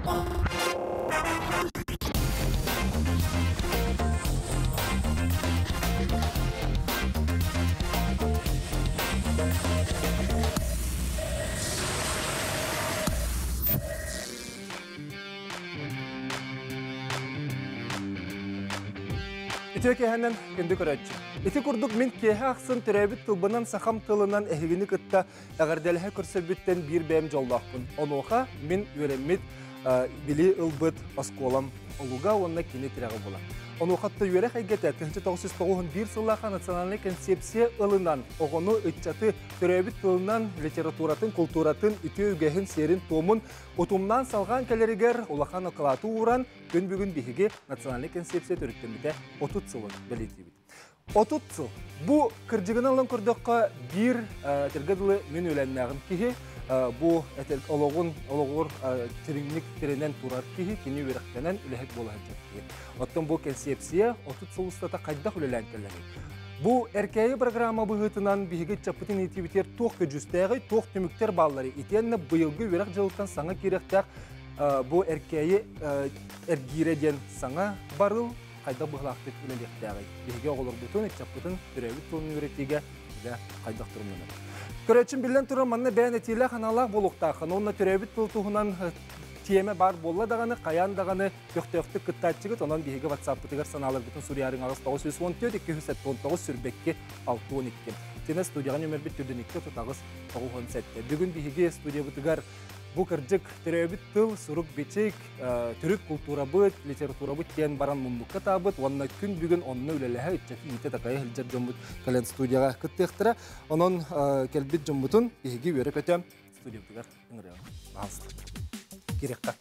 Türkiye'nin gündük öğretçi. İti kurduk min kehe aksın türebit tılbından saxam tılından ehigini kıtta ağardelehe kürsebitten bir beyim jollaqpın. Onuğa min yöremmit bili ılbıt askolam oluga onna kini tirağı bola. Onu hatta yöre haygete 1991 sıllaqa nasionalne konsepsiya ılından oğunu ıtçatı türebit tılından literaturatın, kulturatın, ütü ügehin serin tomun utumdan salgan keleriger ulaqan akılatı uğran gün bugün bihigi nasionalne konsepsiya törüktemide 30 sılın belirtibit. 30 sıl. Bu kırcıgın alın kurdukka bir tergadılı min ölenmeğin kihi bu oloğur terinlik terenen turar kihi kini verektenen ülehek bolahacak kihi. Ottun bu konsepsiya 30 sıl ustata kaydak ülelen kelleri. Bu erkeği programı bıhıtınan bihigi çapıtın itibiter toğ köcüstəği, toğ tümükter balları itenle bıyılgı verek jılıktan sana kirektak bu erkeği ergireden sana barıl kayda bıhlaqtık ülelektäği. Bihige olur bütün çapıtın türevit tolunu ürettiğe ve kaydak durumlanır. Köreçin bilen turan manna beyan etiyle kanallar boluqtaqın. Onunla türevit toltuğunan tiyeme bar bolla dağını, kayan dağını köktöktü kıttatçıgıt. Ondan bihige WhatsApp bıtıgar sanalır bütün Suriyarın ağız 914 279 sürbekki 612. Tene studiyaga nömer 1 türdünükte tutağız 917. Bugün bihige studiya bıtıgar bu kırcık türebit tıl, suruk biçik, Türk kultura bıt, literatura bıt diyen baran mumlukka tabıt. Onunla gün bugün onunla ülelehe içeki ite takaya hilcer jombut kalen studiyaga kıttıqtıra. Onun kelbit jombutun ihigi verip ötem studiya bıtıgar ıngırıya. Bağımsızlık. Girekka.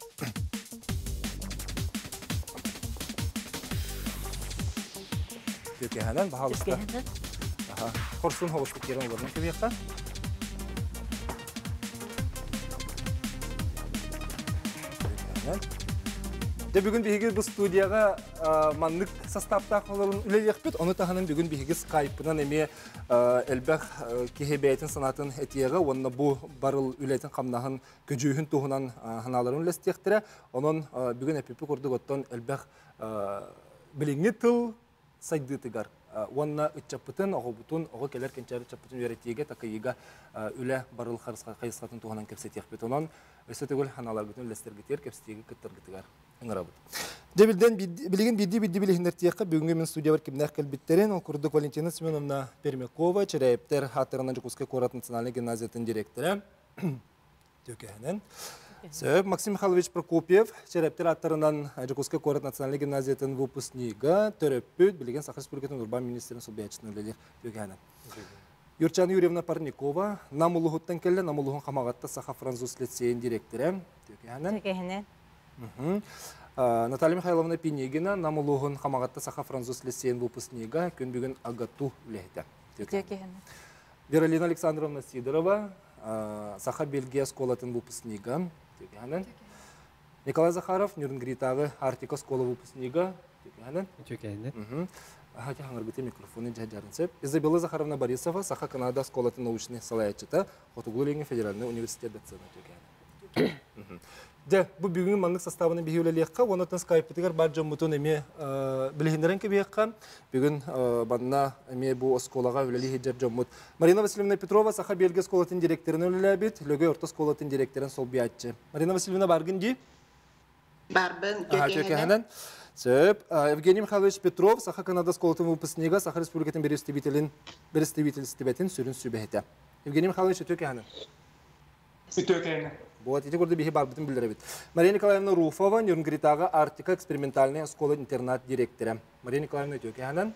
Türkiye'den bağımsızlık. Korsun hoğustuk yerin olurunu kebiyekka. De bugün bihigi bu studiyaga manlık sastavta kalalım üleliyekbet. Onu tahanın bugün bihigi Skype'dan emi elbek kihebeyetin sanatın etiyega. Onunla bu barıl ületin kamnahın gücühün tuğunan hanaların lestektire. Onun bugün epipi kurduk ottan elbek bilingi tıl saydı tıgar. Onunla çapıtın, oğu butun, oğu keler kençarı çapıtın üretiyege takıyiga üle barıl kayısqatın tuğunan kepsetiyekbet. Onun ösetegül hanalar bütün lester gitir, kepsetiyege kıttır gitigar. Debilden bilgin biddi bilhinler tiyakka bugün min studiya var kimler kelbitlerin okurduk Valentina Semyonovna Permякова, çerepter hatırından Jukuska Korat Naциональный gimnaziyatin direktörü. Türkiye'nin. Максим Михайлович Прокопьев, çerepter hatırından Jukuska Korat Naциональный gimnaziyatin выпускнига, töröpüt bilgin Sakha Respublikasının Urban Ministerinin Sobiyatçının ölelir Türkiye'nin. Yurçana Юрьевна Парникова, Namuluhut'tan kelle, Namuluhun Kamagatta Sakha Fransız Liseyin direktörü. Türkiye'nin. Наталья Михайловна Пинегина, Намулугун Хамагатта Саха Француз Лисейн выпускнига, күн бүгін Агату үлехті. Вералина Александровна Сидорова, Саха Бельгия Сколатын выпускнига. Николай Захаров, Нюрнгритағы Артика Скола выпускнига. Хотя хангыргыты микрофоны жаджарынсып. Изабелла Захаровна Борисова, Саха Канада Сколатын научный салаячыта, Хотугулинги Федеральный университет доцена. De bu bugün manlık sastavını bir hüyleliyekka, ondan Skype'tigar barca mutun emi bilhinlerin kebiyekka. Bugün bana emi bu skolaga hüyleli hiccer jomut. Marina Vasilyevna Petrova, Sakha Belge Skolatın direktörünü hüylelebit, Löge Orta Skolatın direktörün sol biyatçı. Marina Vasilyevna bargın di? Bargın, Türkiye'nin. Evgeniy Mikhailovich Petrov, Sakha Kanada Skolatın выпускнига, Sakha Respublikasının Берестебителин sürün sübehete. Evgeniy Mikhailovich Türkiye'nin. Türkiye'nin. Вот, эти города биги барбытын билдиребит. Мария Николаевна Руфова, Нюрнгритага, Артика, экспериментальная школа-интернат директора. Мария Николаевна Тёкиханан.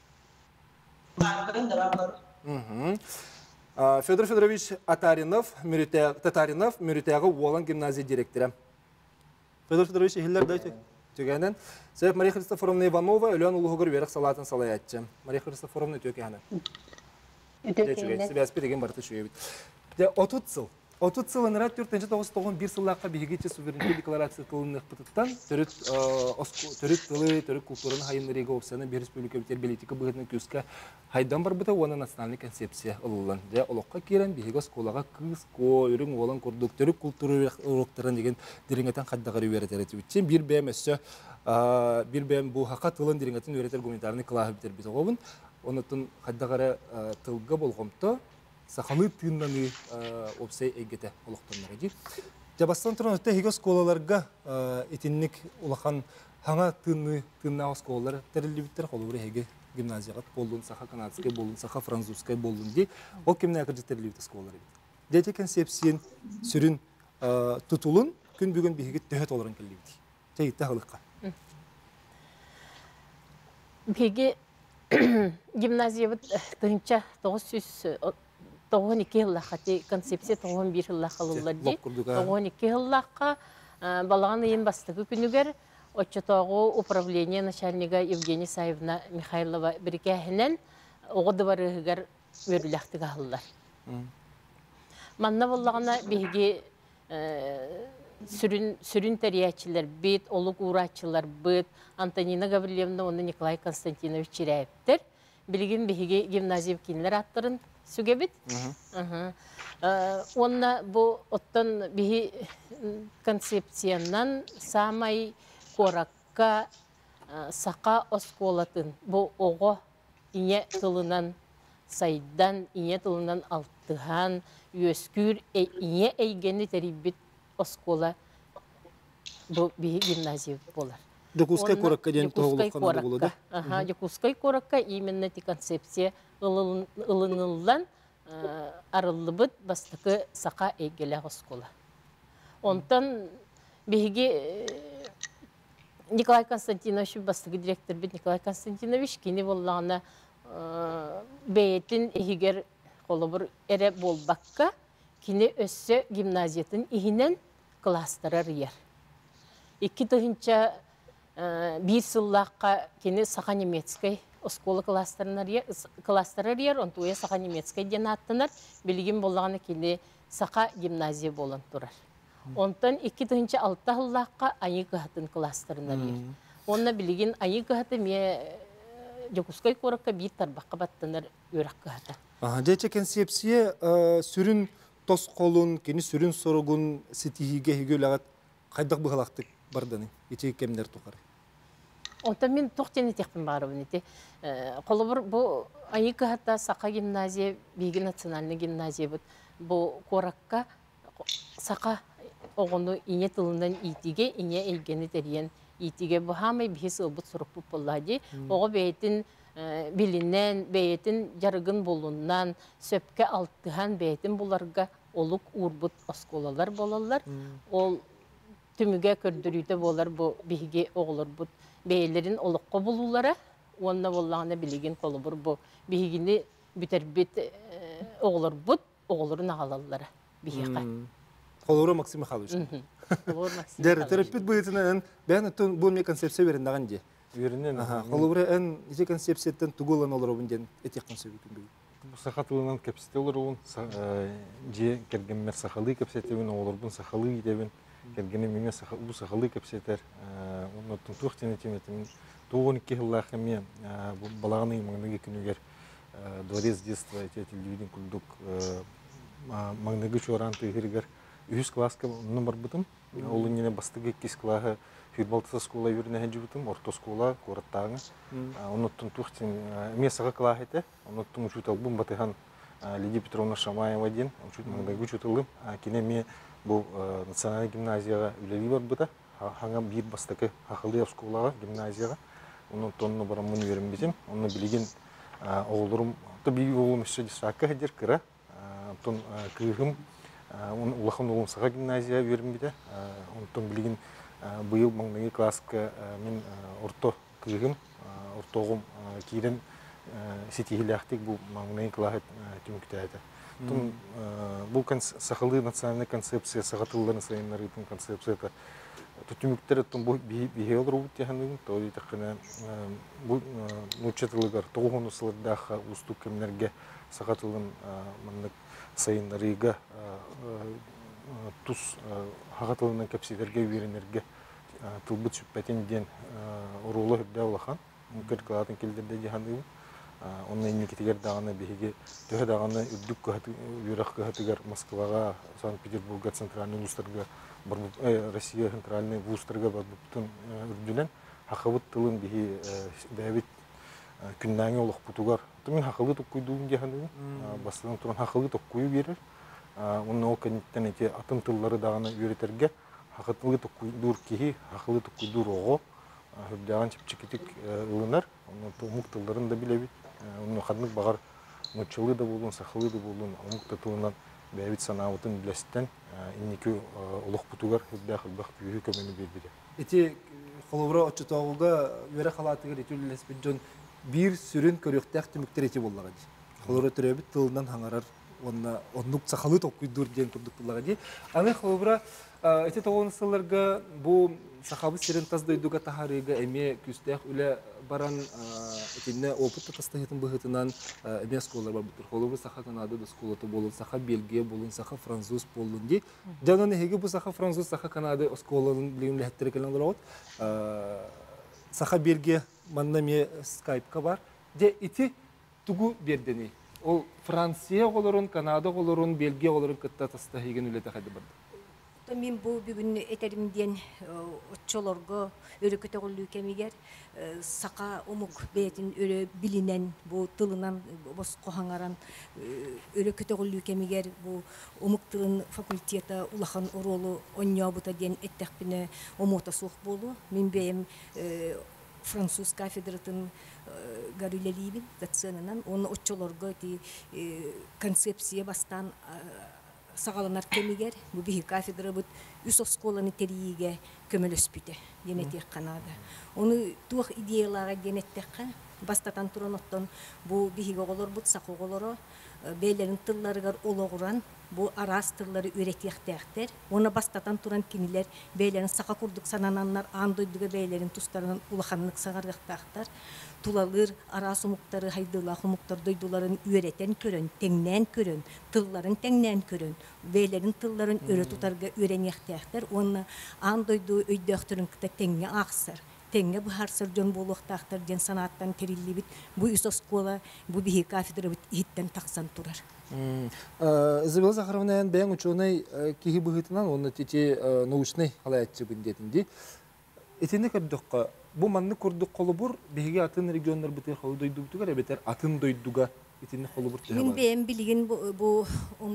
Федор Федорович Татаринов, Мюритяга, Уолан, гимназия директора. Федор Федорович Хиллер, дайте. Тёкиханан. Сев Мария Христофоровна Иванова, Элеон Улугугар, Верах Салатын Салаятча. Мария Христофоровна Тёкиханан. Тёкиханан. Себя спиреген барты шуевит. 30 сыл. 30 сылыныра 4-9-1 сыллаққа бігегетче суверенитет декларация тылынық бұтыттан түріт тылы, түріт культураны хайынларыға опсаны бір республика бітер белетікі бұғытны көзгі хайдан бар бұта оны национальный концепция ұлылан. Олыққа керен бігеге сколаға кыз, ко, үрің олан көрдік түрік культуры ұлықтарын деген дереңетен қаддағары өретер етіп. Bir бәм өсі, bir бәм бұл хаққа тылын дереңетін өретер гуманитарны қылағы бітер біз оғабын. Онытын қаддағары тылға болғымты сақалы тыыннаны опсай эгете олықтанмаға дейіп. Жабастан тұрын өтті хеге сколаларға етіннік улақан хаңа тыыннағы сколалар тәрілі біттер қолы бұры хеге гимназияғат болуын, сақа канадскай болуын, сақа французскай болуын дей. Ол кеміне әкірді тәрілі бітті сколалар бейді. Дәйте концепциен сүрін тұтылын күн бүгін бігеге төхет оларын кәлі бейді. Жайытта ғылыққа. Беге гимназия бұд тұғынша 12 жыллаққа, концепция 11 жыллаққа ұлылар дей. 12 жыллаққа балаған ең бастығы күнігер Отчетоғы управление начальника Евгения Саевна Михайлова біркәхінен оғыды барығығар өріләқтігі алылар. Манна болағына бейге сүрін тәриячілер бет, олық ұратчылар бет, Антонина Гаврилевна, оны Николай Константинович Черяевтер. Білген бейге гимназия кейінлер аттырын сүге бет. Онна бұл оттан бейге концепциянан самай коракка сақа осколатын. Бұл оғы ине тылынан сайдан, ине тылынан алтыған, өскүр, ине әйгені тәрібет оскола бұл бейге гимназия болар. Жокускай коракка ден тоғылық қанады болады? Жокускай коракка именно ти концепция ылынылдан арылы бұд бастықы сақа әйгелі оскола. Онтан бейге Николай Константинович бастығы директор бет Николай Константинович кені болағына бәйетін әйгер қолы бір әрі болбаққа кені өссі гимназиятын ихінен кластырар ер. 2 тұхынша bir сыллаққа кені сақа немецкай осколы кластырар ер, онтуя сақа немецкай ден аттынар, білген болағына кені сақа гимназия болын тұрар. Онтан 2 тұхынша 6 сыллаққа айы қағытын кластырынар ер. Онна білген айы қағыты ме Жокускай коракка bir тарбаққа баттынар өрек қағыты. Дәйте концепция сүрін тос қолын, кені сүрін сорығын сетихиге хегелағат қайдақ бұғалақтық барданы, етегі кемдер тұқары? Онтан мен тоқтен етекпін бағырыбын ете. Қолы бір бұл айы қағыта сақа гимназия, бейгі национальный гимназия бұд. Бұл коракка сақа оғыны ине тылынан итиге, ине әйгені тәрген итиге бұл хамай бейсі ұлбыт сұрық бұп болады. Оғы бәйетін білінен, бәйетін жарығын болуынан, сөпке алтыған бәйетін бұларға олық урбыт осколалар болалар. Ол түміге көрдірүйді болар бұл бейге оғылыр бұд. Бәйлерін олыққа болулары, онына болағына білеген қолы бұр бұл бейгені бүтер бет оғылыр бұд, оғылырын ағалалары бейге. Қолыры Максим Михайлович. Дәрі терапевт бұйытынан бән өттін бұл ме концепция веріндаған де? Верінен. Қолыры ән ете концепцияттан тұғылан олар обын ден етек концепция бейгі? Сақатылынан кәпсеті олар оғын, же кәргенмер сақалы кәпсетевін, олар бұн сақалы етевін. Кергені меме бұл сақалы көпсетер. Оны тұқтен етеметімін. 12 жыллақы мен балағаны маңнығы күнігер дворец детства ететілдігін күлдік маңнығы чоранты егергер 100 класска номер бұтым. Олы нені бастығы 2 клағы футболтысы скола өріне әнжі бұтым, орта скола, қораттағы. Оны тұқтен ме саға клағы еті. Оны тұң үшітал бұн батыған Лидия Петровна Шамаева ден. Маңнығы үшіталым. Кене ме бұл национальный гимназияға үлелі бар бұта. Хаңа бір бастықы хақылды авсколаға гимназияға. Оның тонны барам мұны өрім бетім. Оны білеген оғылырым, бір оғылым үші саққа әдер кіра. Тон күйігім, ұлақын оғылым саға гимназия өрім беті. Оның білеген бұйыл маңнығы классқа мен орто күйігім, орто оғым кейден сетихілі ақтық бұл маңнығы клағыт түмікті әді. Бұл сақылды национальный концепция, сағатылыларын сайынларының концепцияты. Түтіміктері бұл бейге олар өтте ғанығын, тоғыз етіққіне бұл нүтчетілігер тоғын ұсылырдағы ұстық кемлерге сағатылын сайынларыға тус хаға тылынан кепсилерге үйренерге тылбыт сүппәтен ден урулы хүрдә улахан. Кыркалатын келдерде жаһанды. Онны инникетигер даганы биһиге төһө даганы үрдүк көһәт юрак көһәтигер Москвага, Санкт-Петербургга, центральный вузларга, Россия центральный вузларга бардыктын үрдүнен хакыбыт тылын биһи бәбит күннәңе олық путугар. Тумин хакылы токкуйдуун жаһанды. Бастан туран хакылы токкуй берер. Онны ол кенеттен эти атын тыллары даганы үйрәтергә хакылы токкуйдур киһи, хакылы токкуйдур ого. Хүрдәгән чипчикитик ылынар. Онны томук тылларын да билебит. Онны хаднык багар мөччылы да булган, сахылы да булган, омук тылынан бәбит санавытын билестен инники олық путугар хүрдә хылбак бүйү көмөнү берди. Эти холовра очтоога үре халатыгы ретүллес биджон бир сүрүн көрөктәк түмүктер эти боллага ди. Холовра төрөбүт тылынан хаңарар онна оннук сахалы токуйдур ден курдук буллага ди. Аны холовра эти тогонсыларга бу сахабы сирен таздойдуга тахарыга эме күстәк үле баран этинне опыт тастахытын быгытынан эме сколлар бар бутур. Холовра саха Канада да сколаты болун, саха Бельгия болун, саха француз болун ди. Жанан эге бу саха француз, саха Канада сколаларын билим лехтер келен болот. Саха Бельгия маннаме скайпка бар. Де ити тугу бердени. Ол Франция олорун, Канада олорун, Бельгия олорун кытта тастахыгын үле тахады бар. Мен бұл бүгін этеримден отчолорго өрөкөтө голлуу кемигер сака омук бетин өрө билинен бу тылынан боско хаңаран өрөкөтө голлуу кемигер бу омук тылын факультета улахан оролу онньобута ден эттекпине омота сух болу. Мен бем француз кафедратын гарилелибин датсынынан оны отчолорго ти концепция бастан сагаланар кемигер бу бихи кафедра бут үсөс школаны терийге көмөлөспүтө денетек канада. Оны тух идеяларга денеттекке бастатан туран оттон бу бихиге оголор бут сакоголоро бейлерин тылларыгар ологуран бу арас тыллары үйрөтектектер. Оны бастатан туран кинилер бейлерин сака курдук санананнар андойдуга бейлерин тустарынан улаханнык сагаргактактар. Тулалыр, арас умуктары, хайдыла умуктар дойдуларын үйретен көрөн, теңнен көрөн, тылларын теңнен көрөн, бейлерин тылларын өрө тутарга үйренектектер. Оны андойду өйдөктөрүн кыта теңге аксыр. Теңге бу харсыр жон болуктактар ден санаттан терилибит. Бу үсөскола, бу бихи кафедра бит иттен таксан турар. Изабелла Захаровна бәң ученый киһи быһытынан оны тити научный халаятчы биндетинди. Этинде көрдөккө бу манны курдук колубур беге атын регионнар битер холу дойдугуга ребетер атын дойдуга этинде колубур тема. Мен бем билген бу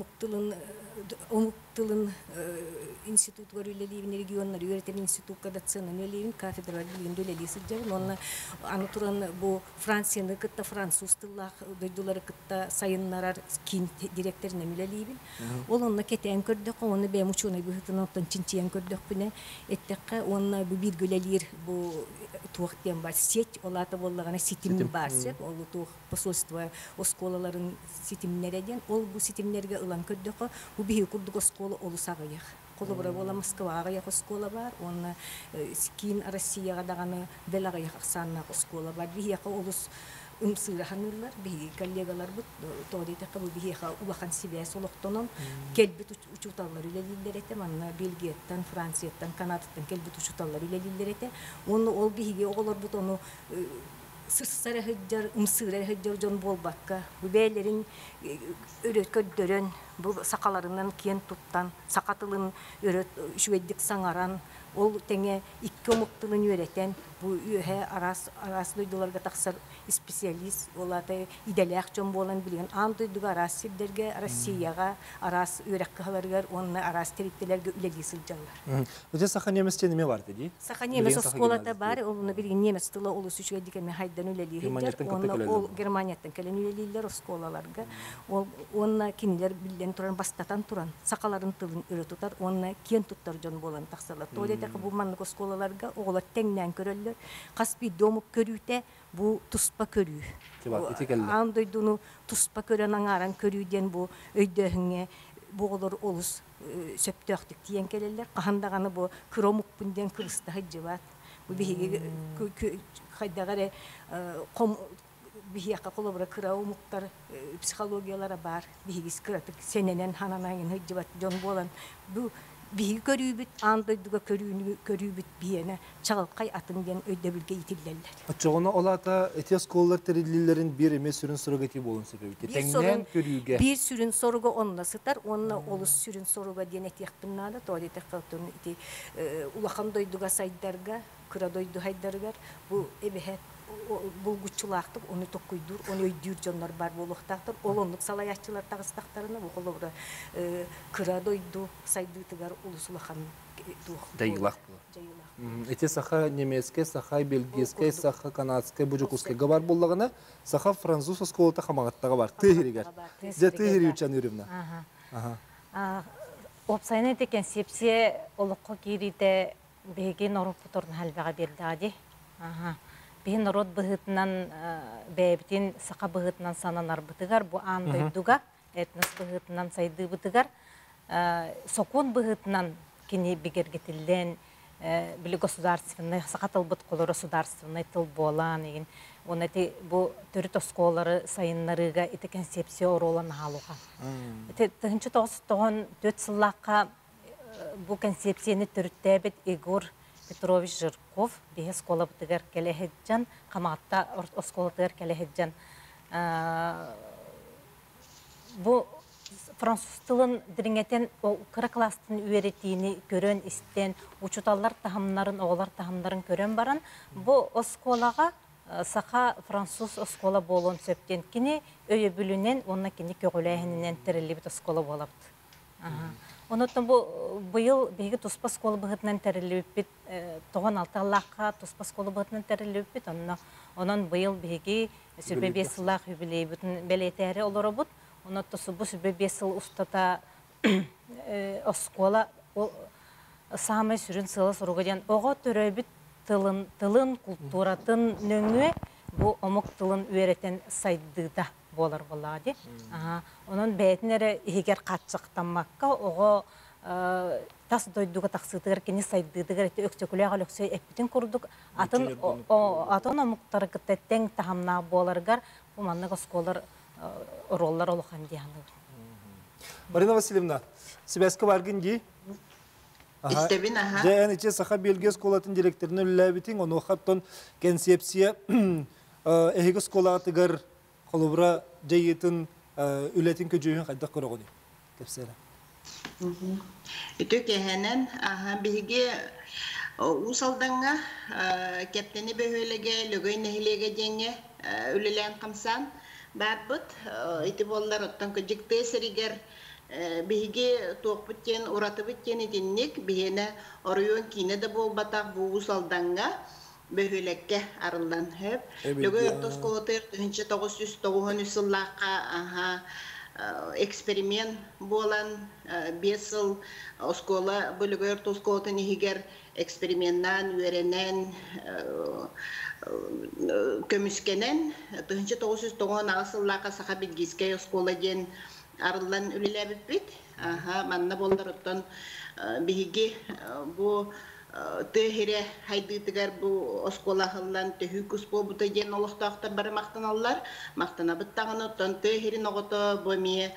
омуктылын институтга үлелибин регионнар үйрөтен институтка да цена үлелибин кафедра билген үлелиси жабын. Оны аны туран бу Францияны кытта француз тыллах дойдулары кытта сайыннарар кин директоруна үлелибин. Ол онна кетен көрдөк, оны бем ученый быһытынан оттон чинчиен көрдөк бине эттекке онна бу бир гөлелир бу туактен бар сеть олата боллагана ситим бар сеп ол тух посольство осколаларын ситимнерден ол бу ситимнерге ылан көрдөк. Бу бихи курдук школа олусагыяк. Колобра бола Москвага як школа бар, он скин Россияга даганы белагыяк санна школа бар. Бихи олус умсыраханылар, бихи коллегалар бут тодите кабы бихи улахан себе солоктонон келбит учуталлар үлелилерете манна Бельгияттан, Францияттан, Канадаттан келбит учуталлар үлелилерете. Оны ол бихиге оголор бут ону сырсары хыджар, умсыры хыджар жон болбакка. Бу бейлерин өрөт көддөрөн, бу сакаларынан киен туттан, сакатылын өрөт шүеддик саңаран, ол теңе икки омуктылын үйрөтен, бу үйе арас дойдуларга таксар специалист, олаты иделек жон болан билген, ан дойдуга арас сирдерге, Россияга, арас үйрөккаларга, онны арас териптелерге үлеги сылжалар. Өте саха немес теме бар деди? Саха немес осколата бар, оны билген немес тыла олус шүеддикеме хайдан үлели хиджар, ол Германияттан келен үлелилер осколаларга, онна кинилер билен туран бастатан туран, сакаларын тылын өрө тутар, онна киен туттар жон болан таксалар. Тойлетеки бу маннык осколаларга оголар теңнен көрөллөр, каспи домук көрүүте бу туспа көрүү. Андойдуну туспа көрөн аңаран көрүүден бу өйдөһүңө боголор олус сөптөктүк тиен келелер. Кахандаганы бу кромукпунден кырыста хыжыбат. Бу биһиге хайдагары бихияққа қолыбыра кыра умуктар психологиялары бар. Бихигис кыратык сененен хананайын хыджыбат жон болан. Бу биһиги көрүүбүт андойдуга көрүүбүт биене чагылкай атын ден өйдөбүлге итиллерлер. Очоғына олата этес коллар терилилерин bir эме сүрүн сурогати болун себеби. Теңнен көрүүгө. Bir sürün soruga onunla sıtar, onunla olus sürün soruga denet yakpınlarda, то дете калтын ити улахан дойдуга сайдарга, кыра дойду хайдаргар, бу эбеhe булгучулактык, onu токуйдур, onu өйдүр жоннор бар болуктактыр, олондук салаяччылар тагыстактарына бу колобура кыра дойду сайдытыгар улус улахан Дайылак булу. Эти саха немецкий, саха бельгийский, саха канадский, буджукуский габар боллагына, саха француз осколата хамагаттага бар. Тыгиригер. Же тыгири үчен үрүмна. Опсайны текен сепсе олоққа кириде беге норып бұтырын халбаға берді. Бейін народ бұғытынан, бәйбітін сақа бұғытынан сананар бұтығар, бұл андайдуға, этнос бұғытынан сайды бұтығар, сокон бұғытынан кені бегергетілден, білі государственный, сақа тыл бұт қолы государственный тыл болан, еген. Оны бұл түріт осколары сайынларыға ити концепция оролан халуға. Тығынчы 94 сыллаққа бұл концепцияны түріттәбет Игор Петрович Жирков бейе скола бұтығар кәліхеджан, қаматта оскола бұтығар кәліхеджан. Бұл француз тылын діріңетен қыра кластың үйеретіні көрен істен, учуталар тахамнарын, оғылар тахамнарын көрен баран, бұл осколаға саха француз оскола болон сөптен кини өйө бүлүнен онна кини көгөлэхинен терилибит оскола болапты. Онуттан быйыл беги туспа скола быгытынан терилибит 96 аллакка туспа скола быгытынан терилибит онон быйыл беги сүрбе 5 сыллак юбилейбитин белетери олоробут. Онотто субу сүрбе 5 сыл устата оскола самый сүрүн сылы суругаден ого төрөбүт тылын культуратын нөңе bu omuk tılın üretен сайдыда болар болады. Onun бәйтінері егер қатшықтанмаққа, оғы тас дойдуға тақсытығыр кені сайдыдығыр әті өксекулеға өксей әппетін құрдық. Атын омуқтары күттеттен тахамна боларғар, bu маннығы сколар роллар олуқан дейяны. Марина Васильевна, Себескі баргын ге? İstebin, aha. Жәйән içe saha belge сколатын директорны үлләбітін, оны оқтон концепция әйгі сколатығыр қолыбыра жәйетін үләтін көжейін қайдақ көріғыны. Кепсері. Үтік әхәнен, бігі ұсалданға кәптені бөхөлеге, лөгөй нәхілеге жәңе үлілән қамсан бар бұд. Үті болар оттан көжікті сәрігер Биһиги тоқпыттен, уратыбыттен етіннік, бihine оройон кейіне де бол батақ бұғы салданға бөхөлекке арылдан хөп. Лөгөй ортос қолытыр 1990 сыллаққа эксперимент болан 5 сыл оскола бөлөгөй ортос қолытын егер эксперименттан үйеренен көміскенен 1990 сыллаққа сақа білгізге оскола ден арылдан үлеләбіп бит. Манна болдар оттан биһиги бу тыһире хайдытыгар бу осколахыллан төһүкүс болбута ден олохтаактар бары мактаналлар. Мактанабыт тагын оттан тыһирин огото бу ми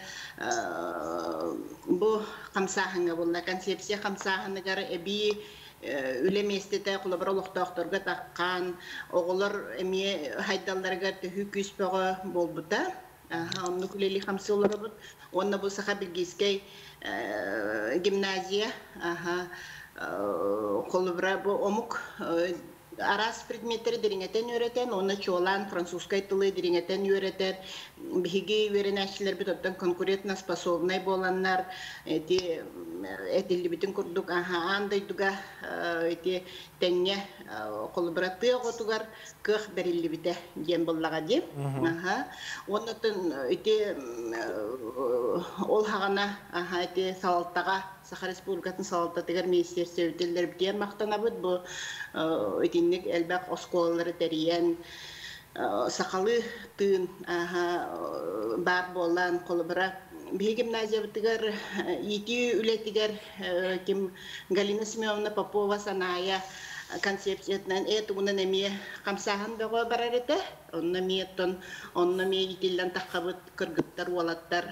бу камсаханга болла концепция камсаханыгар эби үлеместете кулабар олохтаактарга таккан оголор эми хайдалларга төһүкүс болбута. Onu kuleli hamsi olarak onda bu saha bilgiskey gimnaziya kolubra bu omuk aras предметтери диринgetен öğreten onu çoğalan fransuzkay tılı dиринgetен öğreten bihigi verenəşçiler bir toptan konkurentna способный bolanlar etilli bütün kurduk andayduga eti tenge kolubra tığotugar kıh berilli bite gen bollaga dip ondan eti ol hagana eti salaltaga Saha Respublikasının Salaltatıgar Ministersi ödüller bitiyen maqtanabıd bu etinlik elbaq oskolaları teriyen sakalı tığın bar bolan kolubara bir gimnaziya bitigar iti ületigar kim Galina Semyonovna Popova sanaya концепциятынан тугунан эми камсахан бөгө барар эте. Онна миеттон онна ми итилден таккабыт кыргыттар уалаттар.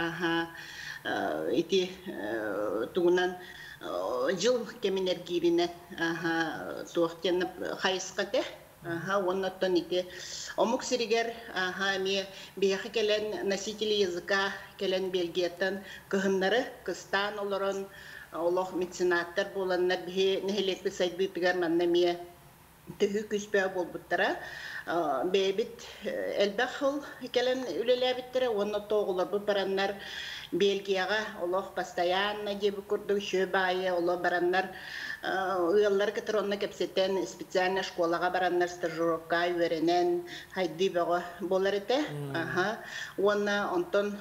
Ити тугунан жыл кеминер кирине туактен хайскате. Оннаттан ити омук сиригер ми бияхы келен носители языка келен белгиеттен кыһыннары кыстан олорон олох меценаттар боланнар бихи нехелекпи сайдбытыгар манна мие түһү күспө болбуттара бебит элбахыл келен үлелебиттере оннотто оголор бу бараннар Бельгияга олох постоянно дебі күрді шөбайы, олох бараннар ұялар кетіронна кепсеттен специально школаға бараннар стажировка үйеренен хайды бағы болар еті. Онна онтон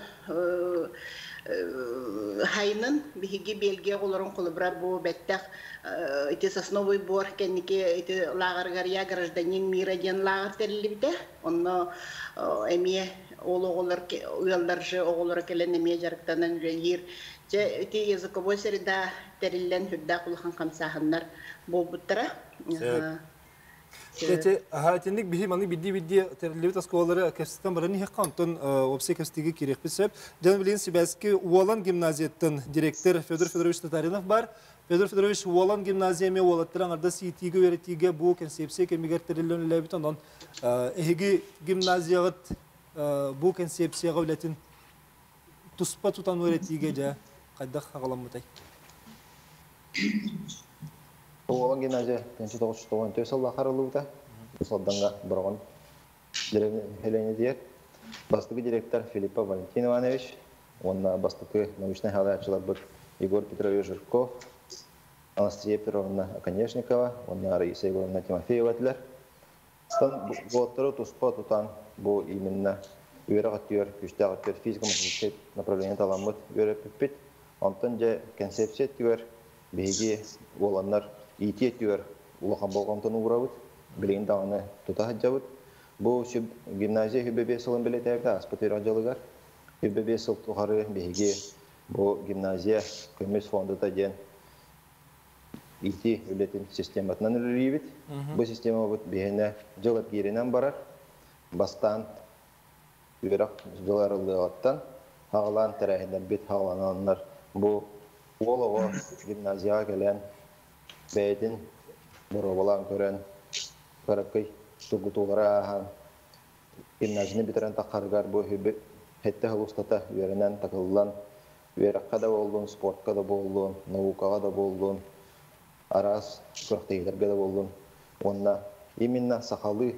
хайнын бихиги Бельгия оларын қолыбыра бұл бәттәк эти сосновый бор кенники эти лагаргария гражданин мира ден лагар терили бите. Онно эмие оголор уялдаржы оголор келен эмие жарыктанан үрейир. Же эти языковой среда терилен хүрдә кулхан камсаханнар болбуттара. Эти хатинник бихи маны бидди терилебит асколары кестен бараны хакантын опсе кестиги кирек бисеп. Жан билин Сибирский Уолан гимназияттын директор Федор Федорович Татаринов бар. Федор Федорович Уолан гимназияме уолаттыран арда ситиге веретиге бу концепция кемигер терилен лебит ондан эги гимназиягыт бу концепцияга үлетин туспа тутан веретиге жа кайдак хагаламытай. Уолан гимназия 1994 жылда каралууда. Содданга бұрын Хелене дiyet. Бастығы директор Филиппа Валентин Иванович, онна бастығы научный халаячылар был Егор Петрович Жирков, Анастасия Петровна Оконечникова, онна Раиса Егоровна Тимофеева тілер. Стан бұлаттары туспа тұтан бұл именно үйрек аттыр, күшті аттыр, физико-математик направление таламыд үйрек піппет. Онтан же концепция еттігер, бейге оланлар ити еттігер улахан болғантын ұғырабыд, білейін дағаны тұта хаджабыд. Бұл гимназия хүббе сылын білет әбді аспытыр ажалығар. Хүббе сыл тұғары бейге бұл гимназия көмес фондыда ден ити үлетін систематынан үлірейбіт. Бұл система бұд бейіне жылып керінен барар. Бастан үйрақ жыларылығаттан хағылан тәрәхінден бет хағылананлар. Бұл олығы гимназияға келен бәйдің бұры көрен қараққай тұғытулары ағын гимназияны бітірен тақарғар бұл хетті ғылыстата үйерінен тақылылан үйераққа да болдың, спортқа да болдың, наукаға да болдың, арас күрақтегілерге да болдың. Онына именно сақалы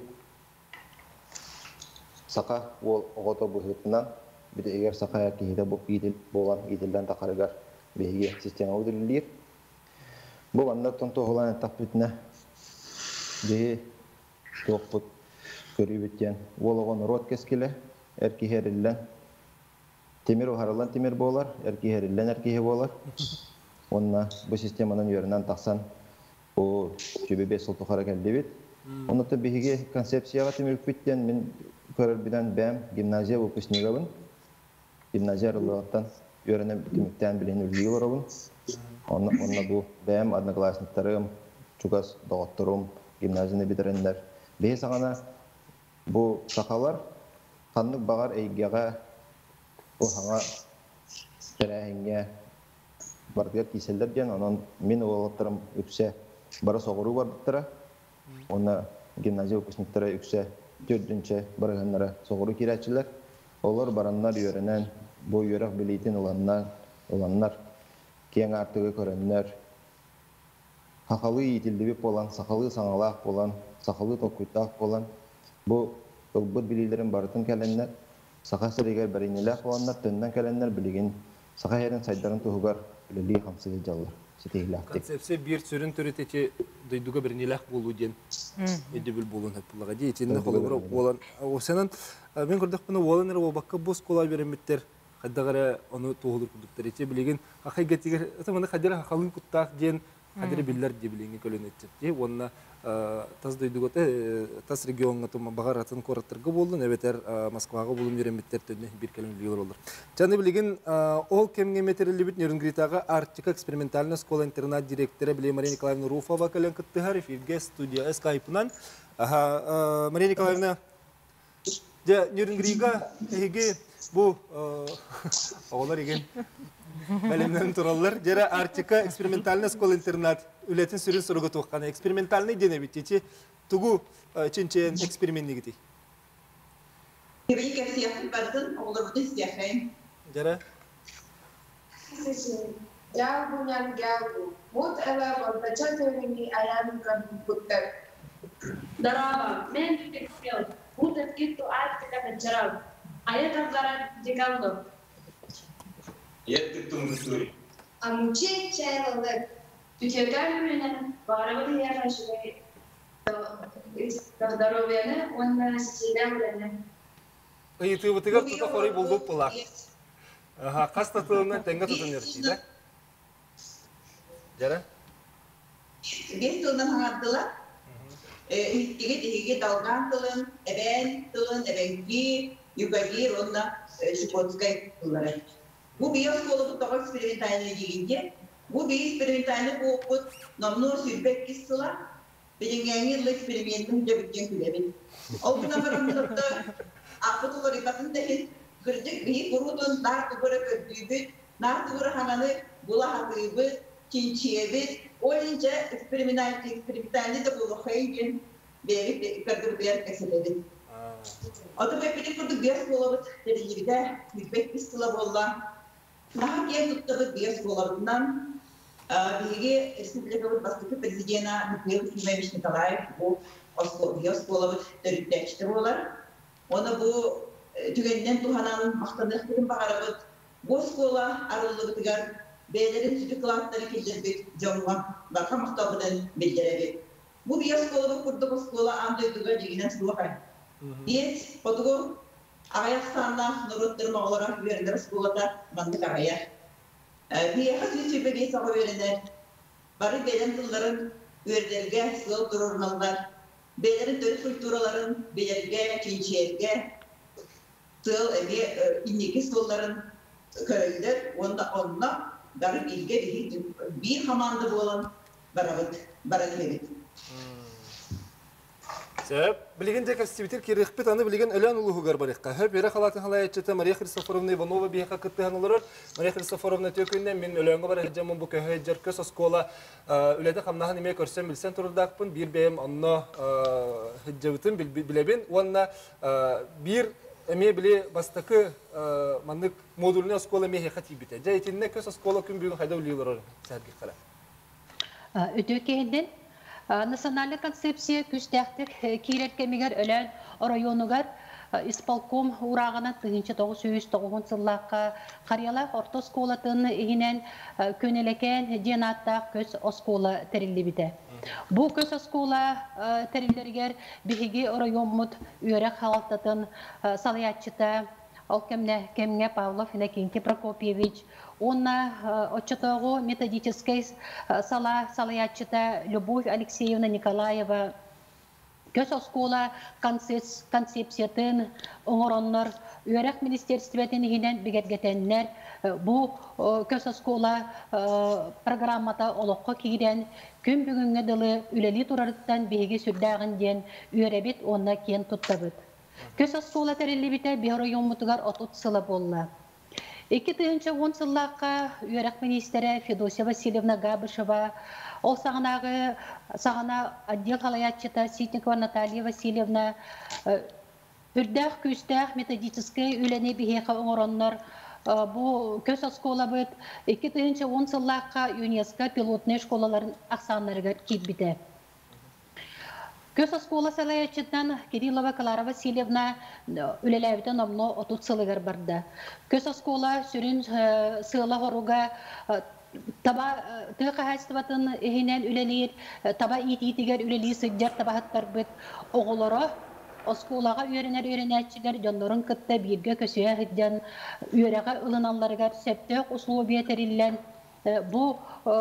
сақа ол оғыты бұғытынан біді егер сақа әкейді болған еділден тақарғар бейге система өдірілдер. Бұл аннаттан тоғылан әттақ бітіне жейі тоқпыт көрі біттен. Ол оған рот кескелі әркейхерілден темір оғарылан темір болар, әркейхерілден әркейхе болар. Онына бұл системаның өрінен тақсан бұл жөбебе сұлтықара кәлді бет. Онытты бейге концепцияға темір біттен мен көрір биден бәм гимназия выпускнигі бұн. Гимназия арылығаттан өріне түміктен білен үлгі орабын. Онына бұл бәм одноклассниктарым, чугас доғыттырым, гимназияны бітіріндер. Бейі сағана бұл сақалар қанлық бағар әйгеға бұл хаңа тәрәхінге бардығар кейселдер ден, онын мен олғыттырым үксе бары соғыру бар бұттыра. Оны гимназия выпускниктары үксе төрдінші барығынлары соғыру керәтшілер. Олар баранлар үйерінен бұл үйерек білейтін оланлар кен артығы көрінлер. Сақалы етілдібіп болан, сақалы саңалақ болан, сақалы тоққыйтақ болан. Бұл ұлбыт білейлерін барытын кәленлер. Сақа сірегер бәрінеләқ боланлар, түннен кәленлер білеген сақа ерін сайдарын тұғығар білелей қамсығы жалылар. Концепция bir sürün türü duyduğu bir nilak bulu diyen edibül bulun hep bulağa diye içinde kolabora olan o senin ben gördük bunu olanlar o bakka boz kolay veremitler hatta gara onu toğulur kuduklar içe bilegen hakikaten tamam kadar hakalın kuttak diyen Хадири биллер дибилинги көлөнөттү. Онна тас дойдугота тас регионга тума багаратын кораттырга болду. Небетер Москвага булум жеремиттер төнне бир келимлилер болду. Жаны билген ол кемге метерлибит Нюрнгритага Арктика экспериментальная школа-интернат директоры Биле Мария Николаевна Руфова кален кыттыгар эфирге студия скайпынан. Мария Николаевна де Нюрнгрига эге бу олар еген Бәлемнен тураллар. Жера Арктика экспериментальная школа-интернат үлетін сүрін сұрғы тоққаны. Экспериментальный дене біттечі тугу ченчен эксперимент негеті. Кебейке сияқтың бардың, олар бұды сияқтайын. Жера? Jauh yang jauh, mut ela berbaca teori ayam kan putar. Daraba, men kecil, mut itu art kita pencerah. Ayat antara jikando. Yettik tunggu Amuci cewek, tüketen ürünen, bağırma diye başlıyor. Darovene, ondan sizden ürünen. Itu betul kita kori buluk pulak. Kas tatılından tengah tutun yarışıydı. Jara? Biz tıldan hangardılar. İhtige dalgan tılın, ebenki, yugagir, onunla şipotskay tılları. Bu biyoskolu bu eksperimentalne deyince, bu bir eksperimentalne bu okut namnur sürpek kıstılar. Benim yeni eksperimentim de bütün gülemin. O gün amaranlıkta akıtıları ikatın değil, kırcık bir kurudun nar tubura kördüğü, nar tubura hananı bula hakıyı, kinçiyevi, olunca eksperimentalne de bu vakayın verip kırdır bir yer kesiledi. O da benim burada biyoskolu dediği gibi de sürpek kıstılar bolla. Daha gen tuttuğu biyoskolarından bilgi Respublika Başkanı Prezidena Mikhail Kimovich Nikolayev bu biyoskoları törükleştiriyorlar. Ona bu tügeninden tuhanan mahtanlıkların bağırıp bu skola arılığı tıgar beylerin tütüklatları kildirdik canıma baka mahtabından bildirebilir. Bu biyoskoları kurduğu skola andıydığı ciginen suğay. Diyet, otuğu Ağayaksan'da nurutturma olarak verilir skolada bandık ağayak. Bir yakası tüpeli sağı verenler, bari belen tılların verilge sığıl dururmalılar, belerin dört kulturaların belirge, kinçiyetge, sığıl inneki skolların körüldür, onunla garip ilge bir hamanda olan barabıt. Sebab bilgin jaka sibitер kirikpit аны bilgin ölən uluğugar barıqqa. Höp bere xalatın halayatçıta Maria Христофоровна Иванова biha kıttığanılır. Maria Христофоровна tökünden min ölənə bar həcəmin bu köhəccər kös skola ülədə xamnahan ime körsən bilsən tururdaqpın bir beyim anna həcəvitin bilebin. Onna bir eme bile bastakı manlık moduluna skola mehe xatibite. Jaytinne kös skola gün bugün hayda uliyorlar sərgi qala. Ötökehindin Национальная концепция күстәхтек кирет кемигер ölən районугар исполком урагына 1990 жыллакка Карьяла орто школатын игенен көнелекен денатта көз оскола терилибите. Бу көз оскола терилергер биһиги районмут үрәк халаттатын салаятчыта Кемне Павлов Иннокентий Прокопьевич, онна отчетогу методической салаятчыта Любовь Алексеевна Николаева, көз оскола концепциятын оңороннор, үйрек министерстветін игенен бігергетеннер, бу көз оскола программата олыққа кейден, күн бүгінгі дылы үлели турарыттан бейге сүрдәғін ден үйребет онна кен туттабыт. Көз оскола тәрелебіте бір районмутығар 30 сылы болла. 2010 жыллаққа үйрек министері Федосия Васильевна Габышева, ол сағана отдел халаятчыта Ситникова Наталья Васильевна, үрдәқ күстәқ методической үйлене бігеқі оңыроннар, bu köz oskola bit 2010 жыллаққа ЮНЕСКО пилотный школаларын ақсанларыға кебіді. Көз оскола салаятчыдан Кириллова Клара Васильевна үлеләбітен омно 30 сылығыр барды. Көз оскола сүрін сыла хоруға таба тыға хәстіватын ехінен үлелер, таба ит-итігер үлелер сыджар табағыттар бит оғылары осколаға үйренер-үйренәтчілер жонларын кытта бірге көсуе хыджан үйреға ылыналарығар сөптөк условия териллен Bu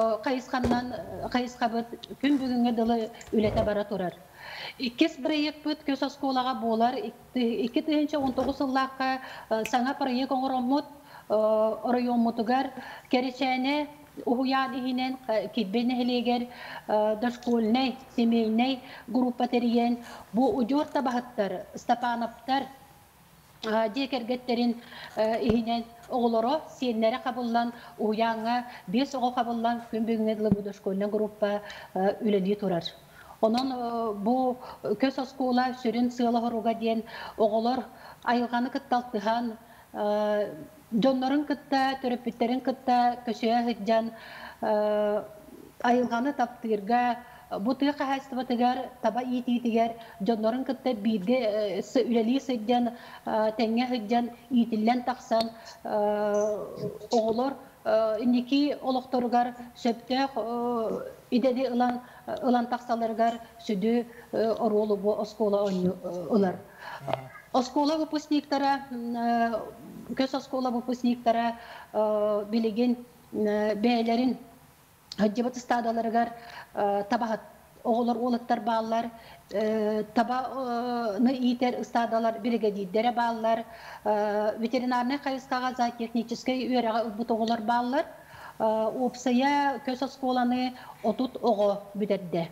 kayısqabıt gün bugüne dılı ülete bara turar. İkis proyekt büt kös skolaga bolar 2019 yıllıkka sana proyekt oңоромут оройомутугар керечене уян ихинен киббене хелегер дошкольный семейный группа терген бу уҗур табахаттар Степановтар декергеттерин ихинен оголоро сеннере кабыллан уянга 5 ого кабыллан күнбүгүнө бу дошкольный группа үледи турар. Onun bu kös oskola sürün sığla horuga diyen oğullar ayılganı kıttaltıhan, jonların kıtta, töröpütlerin kıtta, köşeye hıccan ayılganı taptırga, bu tığ kahastı batıgar, taba iyitigar, jonların kıtta bilge üleli sıccan, tenge hıccan, iyitillen taksan oğullar, indiki oluktorgar söpte idedi ılan taksalargar südü orolu bu oskola olar. Oskola выпускниктара, kös oskola выпускниктара билеген бәйләрин hacıbat istadalargar tabahat oğullar oğullar bağlar tabanı iter istadalar brigadidere bağlar veterinarne kayıskaga zootekniический üyeraga bu oğullar bağlar opsaya kös oskolanı otut oğu büderde.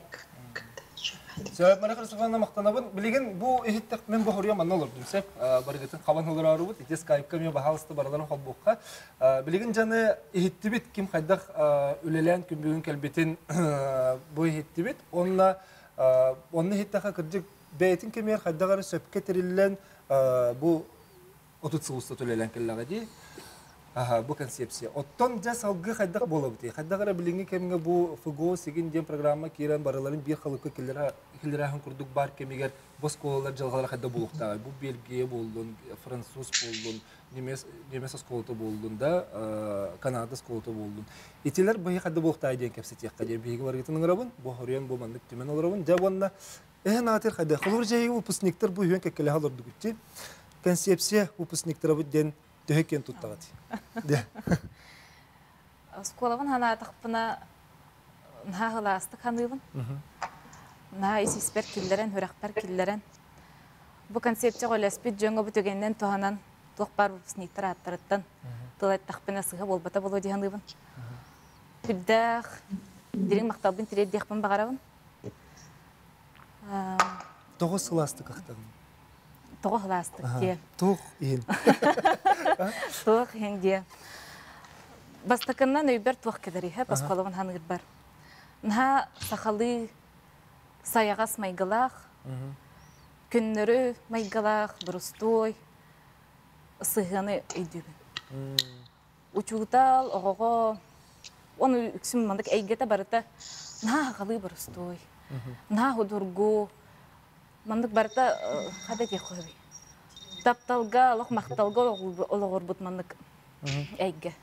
Sebep mana Kırsafan'a maqtanabın bilegen bu ehittek men bu horiya manna olurdum sep bargatın qaban hılır arubut ite Skype-ka me bahalsты baraların hobbuqqa bilegen jany ehitti bit kim haydaq ülelen kümbüğün kelbetin bu ehitti bit onna ehittaqa kırjık beytin kemer haydaqarı söpke terilen bu otut sıvısta tülelen kellaga di bu konsepsiya. Otton ja salgı haydaq bolabıtı. Haydaqara bilingi keminge bu fugo sigin diyen programma kiren baraların bir halıkı killerahan kurduk bar kemiger boskolalar jalgalar hayda buluqta. Bu Belgiya boldun, Fransuz boldun, Nemes skolta boldun da Kanada skolta boldun. Itiler bayı hayda buluqta diyen kapsitiyaqqa diyen bilgi var gitinin rabın. Bu horiyan bu mandık tümen olarabın. Javonna natir hayda. Xılır jayı upusniktar bu hüyen kekele halırdı gütçi. Konsepsiya upusniktara bu den Töheken tuttağıt. Skolavan hana taqpına naha hılastık hanıbın. Naha isisper killeren, höraqper killeren. Bu konsepsiya qolasbit jöngö bütögenden tohanan toqbar snitter attırıttan. Tılay taqpına sığa bolbata bolu di hanıbın. Küddaq dirin maqtabın tire diqpın bağarabın. Toğuz hılastık aqtağın. Toğu hılastık diye. Toğ ihin. Toğ ihin diye. Bastakından öyber toğ kederi. Baskolavan hanıgır bar. Naha saxalı sayağas maygılaq. Künnörü maygılaq, burustoy. Sığını öydübün. Uçuğutal, oğoğo. Onu üksüm mandık eygete barıta. Naha xalı burustoy. Naha hudurgu. Mandık barıta hada kekhobi. Taptalga, loq maqtalga oloğur but mandık eyge.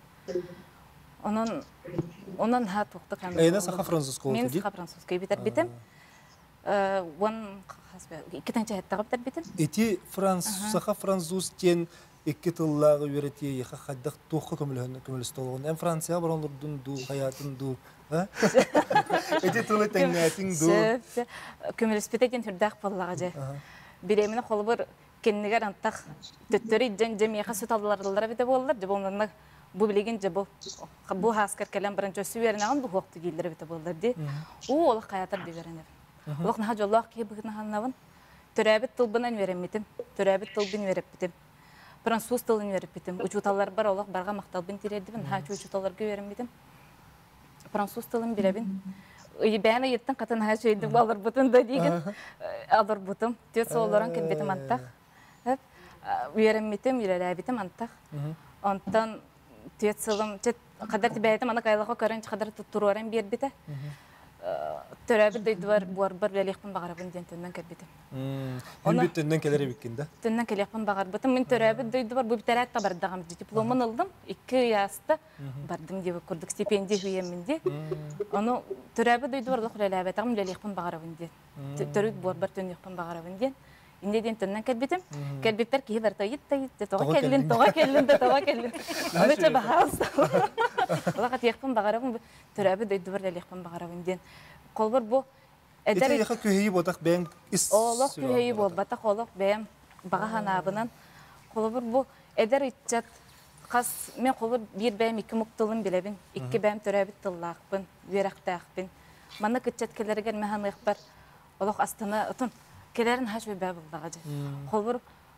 Onun ha toqta kan. Eyna saxa Fransız koltu Men di. saxa Fransız kay biter bitim. Wan hasbe ikitancha hatta biter bitim. Eti saxa Fransız ten iki tıllağı öğretiye yaxa haddaq toqqa kömülüstolğun. En Fransiya baronlurdun du hayatın du. Eti tılı tengatin du. Kömülüspeten hürdaq bollağa. Biremine qolu bir kenniger antaq töttörü jemiyaqa süt aldılarlar bite bollar. Jabonlarına bu bilegen bu haskar kalam birinci süverinagan bu waqti gelir bite bollar di. O ol hayatar diberene. Olaq naha jolloq ki bugün hanavın. Törabit tılbından veremitim. Törabit tılbın verip bitim. Fransuz tılını verip bitim. Uçutallar bar olaq barga maqtalbın tiredibin. Ha uçutallarga veremitim. Fransuz tılını birebin. Ben yettin katın ha şeydim alır butun da digin. Alır butum. Tüt soğularan kelbetim antaq. Hep veremitim, verelabitim antaq. Ondan tüt sılım kadar tibayetim ana kaylaqa karınç kadar tutturuaren bir bite. Törabir deydi var bu arbar veliyaqpın bağarabın diyen tönden kelbetim. Hümbüt tönden keleri bikkinde. Tönden keliyaqpın bağarabıtım. Men törabir deydi var bu biterat da bardağım. Diplomun aldım. 2 yaşta bardım diye kurduk stipendiya hüyemindi. Onu törabir deydi var loq veliyaqpın veliyaqpın bağarabın diyen. Törük bu arbar tön yaqpın bağarabın diyen. инде ден төннен кәлбитим. Кәлбиптер киһи бар тайыт тоға келлин, тоға келлин. Оныча бахас. Олаға тиякпын бағарабын, төрәбі дөйді бір әліқпін бағарабын ден. Қолбыр бұл Ите яха көйі бодақ бәң ис. Олық көйі бол, батақ олық бәм баға ханабынан. Қолбыр бұл әдер итчат қас мен қолбыр бір бәм екі мұқтылын білебін, екі бәм төрәбі тыллақпын, верақтақпын. Маны күтчат келерген мәханлық бар. Олық астана ұтын келерін хаш бәбі болдаға жа. Қолбыр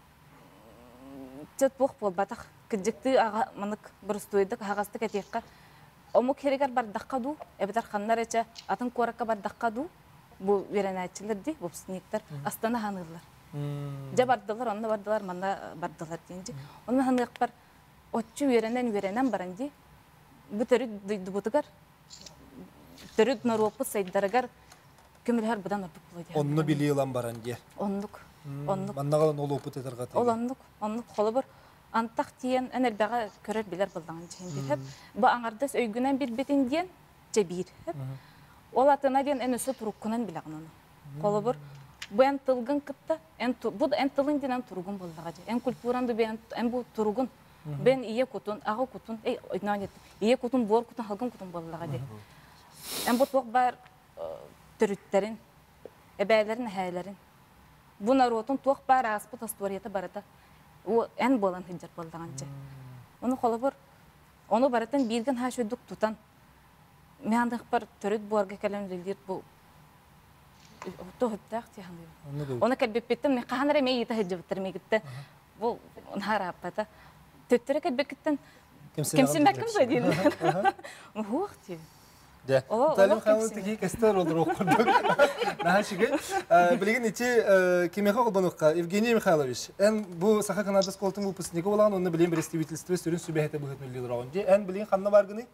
чат бұқ бол, батақ күджікті аға маңық бұрыстойдық, ағасты кәтеққа. Омық херегер бар даққаду, әбітар қаннар әчі атын қораққа бар даққаду. Бұл веренайчылырды, бұл снектар астана ханылар. Жа бардылар, онына бардылар, манда бардылар дейінді. Оның ханылық бар, отчу веренен баранды. Бұл түрі дүйді бұтығар, түрі нұруқпы сайдарығар, көмілер бұдан ұрпық болды. Онны білі елан баранды. Онлық. Маннағалан ол опыт етер қатығы. Ол онлық қолы бір. Антақ тиен, әнелбәға көрер білер болдағын жейін. Бұл аңардас өйгінен бір бетін дейін, жебейір. Ол атына ден ән өсі тұрыққынан біліғін оны. Қолы бір, бұл ән тылғын кітті, бұл ән тылын ден ән тұрғын болдыға де. Ән культуранды ән бұл тұрғын. Бән ие күтін, ағы күтін, ие күтін, бор күтін, халғын күтін болдыға де. Ән бұл тұқ бар түріттерін, әбәйлерін, әйелерін. Бұл наротын тұқ бар аспы тастуарияты барыда. Ол ән болан хинжар болдыған же. Оны қолы бір, оны барытын білген хаш өдік тұтан. Мендих бар төрөт борга калемдилер бу. Тохтах тиһанды. Оны кәлбеттем, мен каханара мен йита хәҗҗәбтер мегитте. Бу харапата. Төттөрә кәлбеттен. Кемсен мәккәм бәдил. Мухти. Да. Талим хәлен тиги кәстәр олдыр оқырдык. Нахашиге. Билеген ите кемеха олбаныкка Евгений Михайлович. Эн бу Саха Канада сколтын выпускнигы болган, оны билен представительство сүрүн сүбәһәтә бу хәтмәлләр раунд. Эн билен ханна баргыны?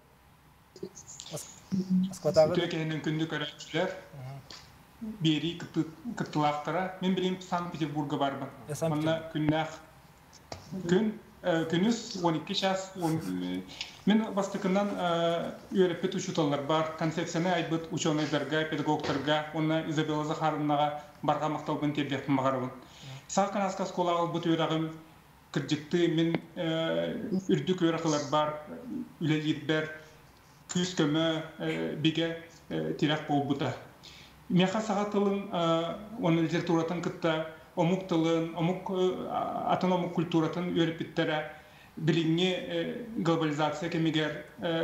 Төкенің күнді көрәтшілер бері күттілақтара. Мен білем Санкт-Петербурга барбын. Мұнна күннәқ күніз 12 час. Мен бастықынан үйрепет учуталар бар. Концепцияны айбыт ученыйдарға, педагогтарға, оны Изабелла Захаровнаға барға мақталбын тердектім бағарыбын. Сақын асқа сколағыл бұт үйрағым кірдікті. Мен үрдік үйрақылар бар, үлелер бар. Күз көмі біге тирек бол бұта. Меха сағатылын оны литературатын күтті, омук тылын, атын омук культуратын өріпіттері біліңе глобализация кемегер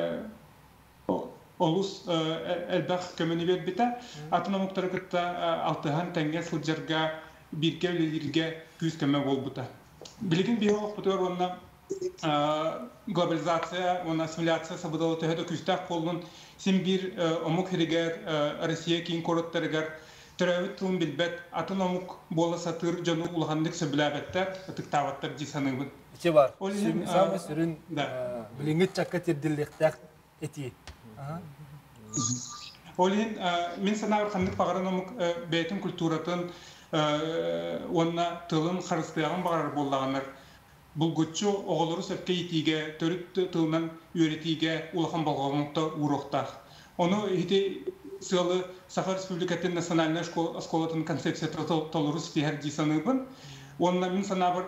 олус әлбәқ көміні бер біті. Атын омуктары күтті алтыған тәңге сылжарға бірге өлелерге күз көмі бол бұта. Білігін бейі оқ бұтыр онына глобализация, он ассимиляция сабыдалы төһөдө күстәк болдун. Сен бир омук херигер Россия кийин короттарыгар төрөбүт тылын билбет, атын омук бола сатыр жону улгандык сөбүләбеттер, тыктабаттар жисаныбын. Иче бар. Самый сүрүн билиңит чакка тердиллектак эти. Олин мен санавыр хандык багаран омук бейтин культуратын онна тылын харыстыягын багарар боллагандар. Bulgutçu oğulları söpke itiğe, törüt tığından ürettiğe ulakan balğanlıkta uğruqtaq. Onu hiti sığalı Saha Respublikatın Nasionalna Skolatın konsepsiya tolurus istihar cisanıbın. Onunla min sanabır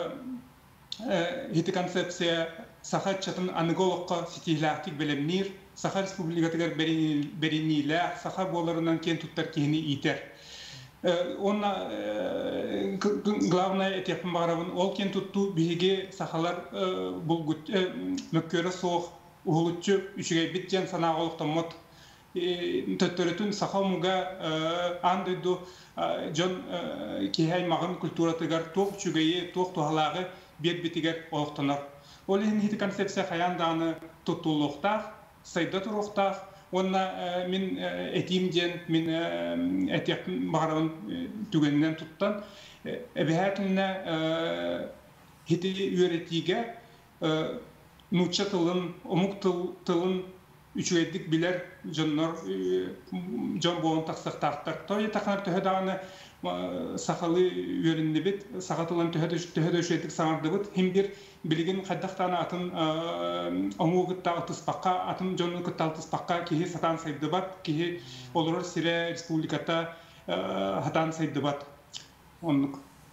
hiti konsepsiya Saha çatın anıgolokka sitihlaktik belemnir, Saha Respublikatıgar beriniyle, Saha boğalarından ken tuttar kehini iter. Ona главное этепин барабын ол кен тутту биге сахалар булгут мөккөрө соох улуччу үчүгө биттен санаголуктан мот төттөрөтүн сахамуга андыду жон кихай магын культуратыгар ток үчүгөйе ток тухалагы бет битигер олуктанар. Ол хити концепция хаяндааны туттуулуктах сайда туруктах. Онна мен этимден, мен этеп бағарауын түгенінен тұттан, әбәтінне хеті үйретіге нұтша тылын, омук тылын үчуедік білер жоннар, жон болын тақсақтақтар. Той тақанар төхедағаны сақалы үйерінді бет, сақатылын төхеді үшедік саңарды бет, хем бір білген қайдақтаны атын омуы күтті алтыспаққа, атын жоны күтті алтыспаққа кейі сатан сайды бат, кейі олырыр Сирия республиката хатан сайды бат. Онлық.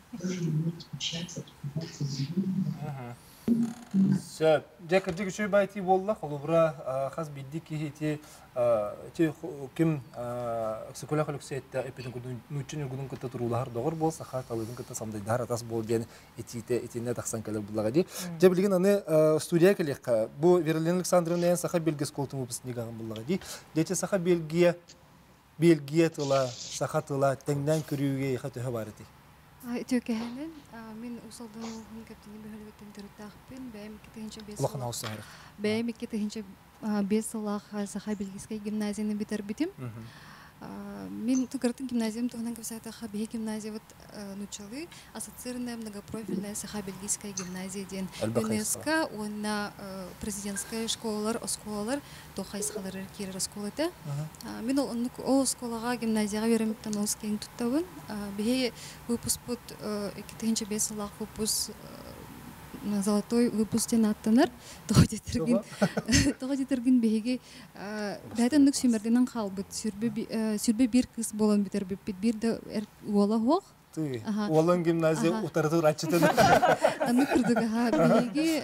Söp. Жакыржы күші байти болла, қолыбыра қаз бидді кейті кім сүкөлі қылықсетті әпетін күдің нүтчін үргінің күтті тұрулағыр доғыр бол, сақа талығын күтті самдайдар атас бол ден етіне тақсан кәлі бұлаға де. Жа білген аны студия кәлек, бұл Верлен Александровна ән сақа белгі сколтың өпісіне ғағын бұлаға де. Дете сақа белгия тұла, сақа тұла, тәңнен көріуге еқа түхі бар еті. Төкәһенен мен усалдан улгын кептени бөхөлгөтен төрөтәхпен бәйм китенче бес Улахан аусагыр. бәйм китенче бес салах саха белгискай гимназияны битер битим. Мен тугартын гимназиям тугнан кепсайта хабе гимназия вот нучалы ассоциированная многопрофильная саха бельгийская гимназия ден ЮНЕСКО онна президентская школалар осколалар тохайсхалар кирер школата. Мен ол школага гимназияга беремтен оскен туттабын. Бе выпуск под китенче бесалах выпуск на золотой выпустен аттанар тоҕотитергин беһиги бәтен нүк сүмерденен халбыт сүрбе бир кыз болон битер бир да уола хуак Уолан гимназия утартыр ачытын. Аны кырдыга беһиги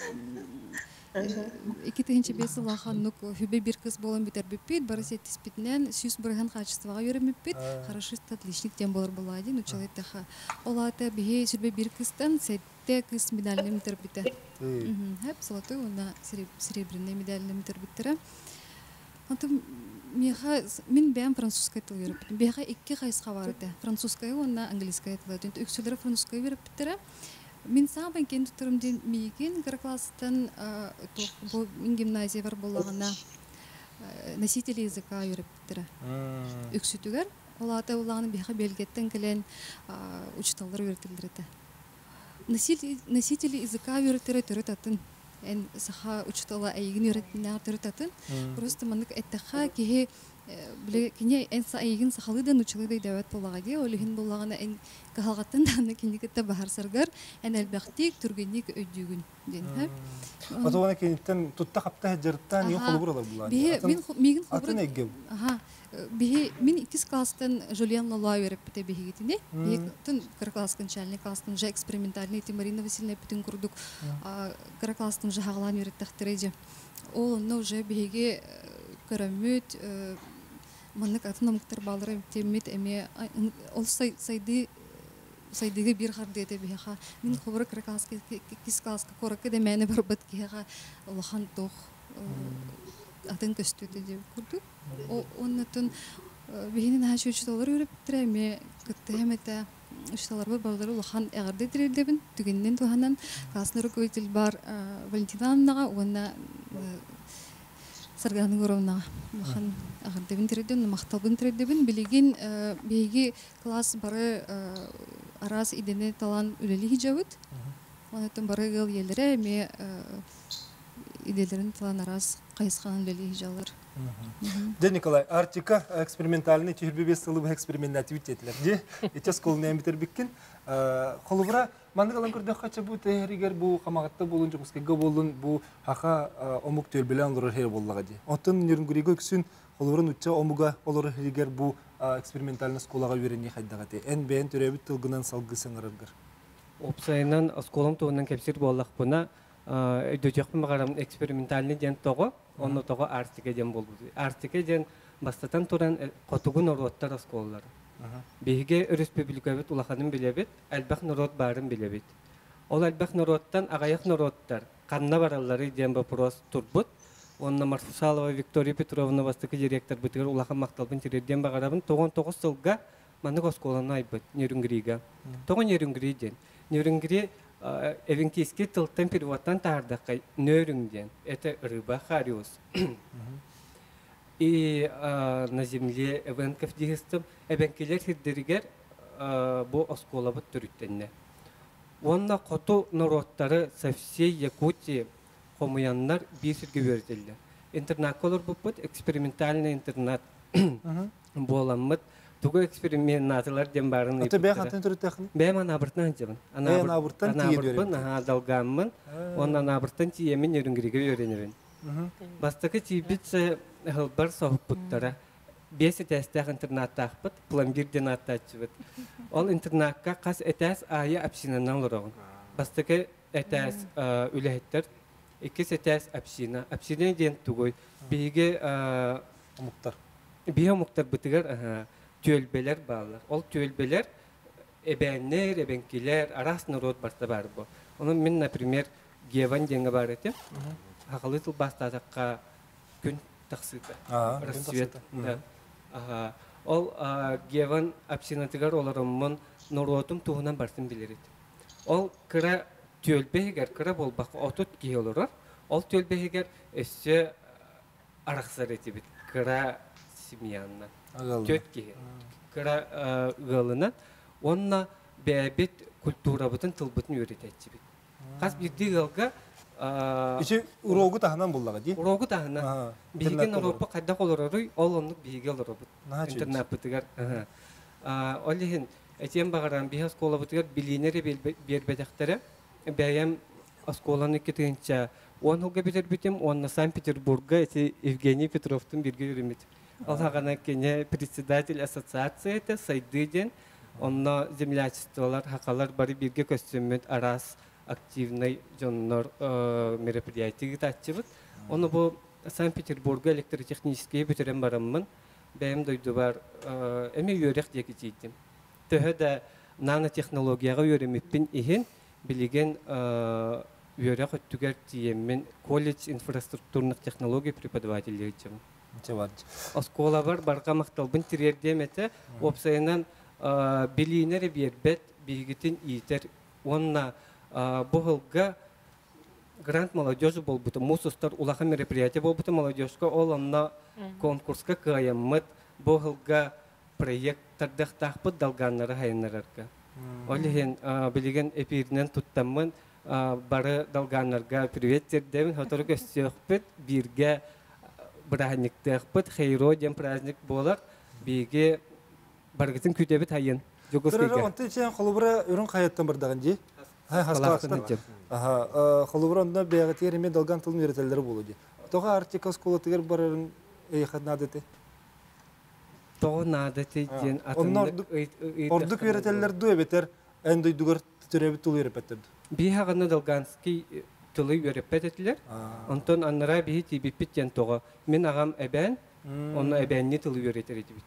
Икитинче бесылахан нүк хүбе бир кыз болон битер биппит барысет тиспитнен сүз бырган качествага йөрөмөппит хорошист отличник тем болор булади нучалыттаха олата беһи сүрбе бир кыздан кыз медальным тербите. Хеп золотой, она серебряный медальным тербиттера. Антым мен бәм французская тил йөрөп. Бәхә икки хайсга бар иде. Французская, она английская тил. Үксүләр французская йөрөп биттера. Мен сабын кенди турымден миген класстан бу гимназия бар буллагына носители языка йөрөп биттера. Үксүтүгәр олата улагын бәхә белгеттен келен учталар йөртелдерде. Носители языка йөртөрөтатын. Эн саха учтала айгын йөртөрөтатын. Просто мандык эттеха ки биле кине эн айгын сахалыдан учылыдай дәват булагы, олыгын булагына эн кахалгаттан даны кинекетте бахар саргар, эн албактик тургенник өйдүгүн ден. Атуана кенттен тутта капта жырттан ё холбуралар булар. Мен мигин атын эгге. Мен 2 класстан Жулиан Лала йөрөп бите бигитине. Тын 4 класстан начальник класстан же экспериментальный Марина Васильевна бүтүн курдук. 4 класстан же хаглан йөрөттәхтереже. Ол но уже биге көрөмөт маннык атынамыктар балдыры темет эме ол сайдыга бир харды эте биха. Мен хобра 4 класска 2 класска коракка да мене барбат кига улахан тох атын көстүтү деп курдук. Оннотун бигинин $3 үрүп тиреме кыттемете үчталар балдары улахан эгерде тирелдебин түгеннен туханан классный руководитель бар Валентина Аннага онна Сарганы горовна улахан эгердебин тирелдебин макталбын тирелдебин билеген беги класс бары арас идене талан үлели хижабыт. Онотун бары гыл елере ме иделерин талан арас кайсхан үлели хижалар. Ден Николай, Артика экспериментальный тюрбебес сылы экспериментативит етілер. Де, ете сколын әмбетер біккен. Қолыбыра, манды қалан көрді қача бұл тәйірігер бұл қамағатта болын, жоғыскеге болын, бұл хақа омук төлбелі анлырыр хер боллаға де. Онтын нерінгүрегі өксін қолыбырын үтча омуға олырыр херігер бұл экспериментальный сколаға верені қайдаға де. Ән бәйін төрәбіт тылғынан салғысын ұрырғыр. Опсайынан сколам туғынан кәпсір боллақ бұна Дөтөкпүн багарам экспериментальный ден того, онно того артика ден болду. Артика ден бастатан туран котугун ороттар осколлар. Биге республикабыт улаханын билебит, албак народ барын билебит. Ол албак народтан агаяк народтар канна бараллары ден вопрос турбут. Онна Марфусалова Виктория Петровна бастыкы директор битер улахан макталбын тирден багарабын 99 жылга маны осколаны айбыт Нерюнгрига. Тогон Нерюнгри ден. Нерюнгри Эвенкийский тылтан переводтан тардақай нөріңден. Это рыба хариус. И на земле эвенков дегістім, эвенкелер хирдерігер бұл оскола бұт түріттенне. Онна қоту народтары со всей Якутии хомуяннар бесірге өрделді. Интернат колор бұппыт, экспериментальный интернат боламыт. Тугу экспериментаторлар дем барын. Аты бәй қантын түрі тәқін? Бәй анабыртан жебін. Анабыртан тиен өрен. Адалғанмын. Онан анабыртан тиемен өрінгірігі өренерін. Бастықы тейбітсі ғылбар соғып бұттара. бес этәстәк интернаттахпыт, пломбирден аттачыбыт. Ол интернатка қас этәс айы общинанан лорогын. Бастыка этәс үләһеттер, икес этәс община. Община ден тугой. Биге Омуктар. Бие омуктар бытыгар тölбелер баллар. Ол тölбелер эбәннер, эбәнкилер, арас народ барта бар бу. Оны мен, например, Геван денге бар этем. Хакылы тыл бастатакка күн таксыта. Рассвет. Ол Геван общинатыгар оларымын норотум туһунан бартын билер эт. Ол кыра тölбегер кыра болбак отут ки олорор. Ол тölбегер эссе араксар этибит. Кыра семьянна. Төт ки. Кыра гылына онна бәбит культура бутын тыл бутын үйрәтәчибит. Кас бирди гылга Ичи урогу тахынан буллага ди. Урогу тахынан. Биген Европа кайда колорой, ол онны биге олорот. Интернет бутыгар. Олихин этем багаран бихас кола бутыгар билинери бербедәхтәре. Бәям асколаны китенчә. Он хуга битер битем, он на Санкт-Петербурга эти Евгений Петровтың бирге юремит. Ол хагана кене председатель ассоциации это Сайдыден. Онна землячестволар хакалар бары бирге костюмет арас активный жоннор мероприятие гитачыбыт. Оны бу Санкт-Петербурга электротехнические бүтерен бараммын. Бәйім дойду бар эме үйерек деки жейдім. Төһө да нанотехнологияға үйеремеппін ихин билеген үйерек өттүгер тиеммен колледж инфраструктурных технологий преподавателі жейдім. Оскола бар барға мақталбын тирердем әті опсайынан билинері бербет бейгетін иетер. Онна бұғылға грант молодежи болбыты, мусустар улаха мероприятие болбыты молодежка, ол онна конкурска каяммыт бұғылға проекттардық тақпыт далганнары хайынарарга. Олеген білеген эпирінен туттамын бары далганнарға приветтердемін, хоторы көстеқпіт, бирге бірағаниктеқпіт, хейро дем праздник болар, бейге барғытын күтебіт хайын. Тұрары онты чейін қолыбыра үрін қайаттан бардаған жей? Холубра онда бәғатер еме далган тылын үйретелері болу де. Тоға артика сколатығыр барарын әйіқат надеті? Тоғы надеті ден ордық үйретелер ду әбетер әнді үйдігір түребі тұлы үйрепеттерді? Бей хағаны далганский тұлы үйрепететілер. Онтон аннара бейі тейбеппет ден тоға. Мен ағам әбән, оны әбәнне тұлы үйретер етібет.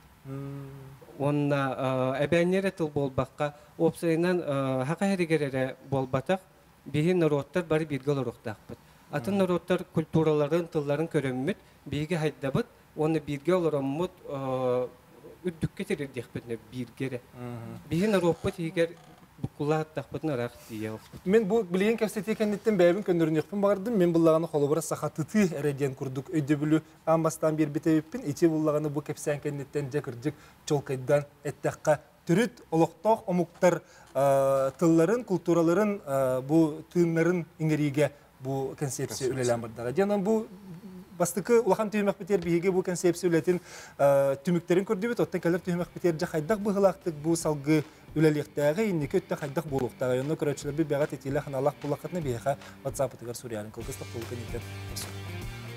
Онна әбәннері тыл болбаққа, опсайынан хақа әрігерері болбатақ, бейі народтар бары бірге олырықтақпыд. Атын народтар культураларын, тылларын көріммет, бейге хайдабыд, оны бірге олырыммыд үддікке терердекпідіне біргері. Бейі народпыд егер бұққыла аттақпыдын арақ дейе. Мен бұл білеген кәпсеті кәнеттен бәйбін көндірін еқпін бағырдым. Мен бұллағаны қолыбыра сақатыты әрәден күрдік өйді білу амбастан бір бітәбіппін. Ете бұллағаны бұл кәпсен кәнеттен жәкірдік чолқайдан әттәққа түріт, олықтақ, омуқтар тылларын, культураларын, бұл түйінларын иңеріге бұл концепция үлелен бұрдағы. Жанан бұл бастықы улахан түймек бітер бейге бұл концепция үлетін түміктерін көрді бет, оттан кәлер түймек бітер жа қайдақ бұғылақтық бұл салғы үлеліктәғі, иннекі өтті қайдақ болуқтағы. Оны көрәтшілер бір бәғат етейлі қаналақ бұлақытны бейға WhatsApp-ытығар Сүриянын қылғыстық болуған етін.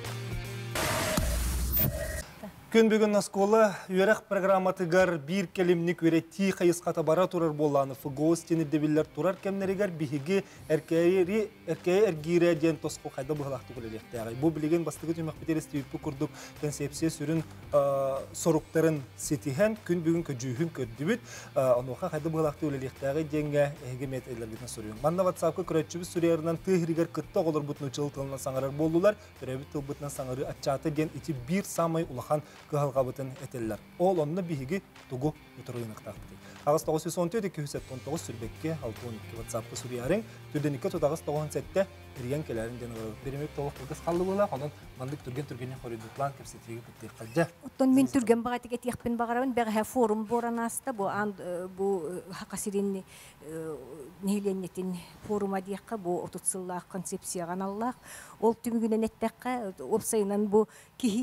Күн бүгін Аскола үйерек программатығар бір келімнік өретті қайысқата бара тұрар боланы фығоз тені дебілер тұрар кәмнерігер бігіге әркәйі әргейрі ден тосқо қайда бұғылақты көлелектәғай. Бұл білеген бастығы түймек бетересті үйіпі күрдік концепция сүрін соруқтарын сетіген күн бүгін көжүйін көрді бүт. Онуға қайда бұғылақты көлелектәғай денге әйге мет әйлерден сұрыйын. Манна WhatsApp-қа күрәтшібіз Сүриярынан тығырігер күтті олар бұтын ұчыл тылынан саңарар болулар. Түрәбі тыл бұтынан саңары атчаты ген ити бір самай улахан кыһалга бытын этеллер. Ол онны биһиги тугу утурыйнактак бит. Агыс 914-219 сүрбекке 612 WhatsApp-ка сүриярың. Түрденікке тутагыс 97-те ирген келерин ден беремек толық кылгыс қалды була. Онон мандык түргенен хоридутлан кепсетиги биттер калжа. Оттон мен түрген багатык этияхпен багарабын бәгә форум боранаста бу хакасирин нейленнетин форума диякка бу отутсыллах концепцияга аналлах. Ол түмүгүнен эттекка опсайынан бу кихи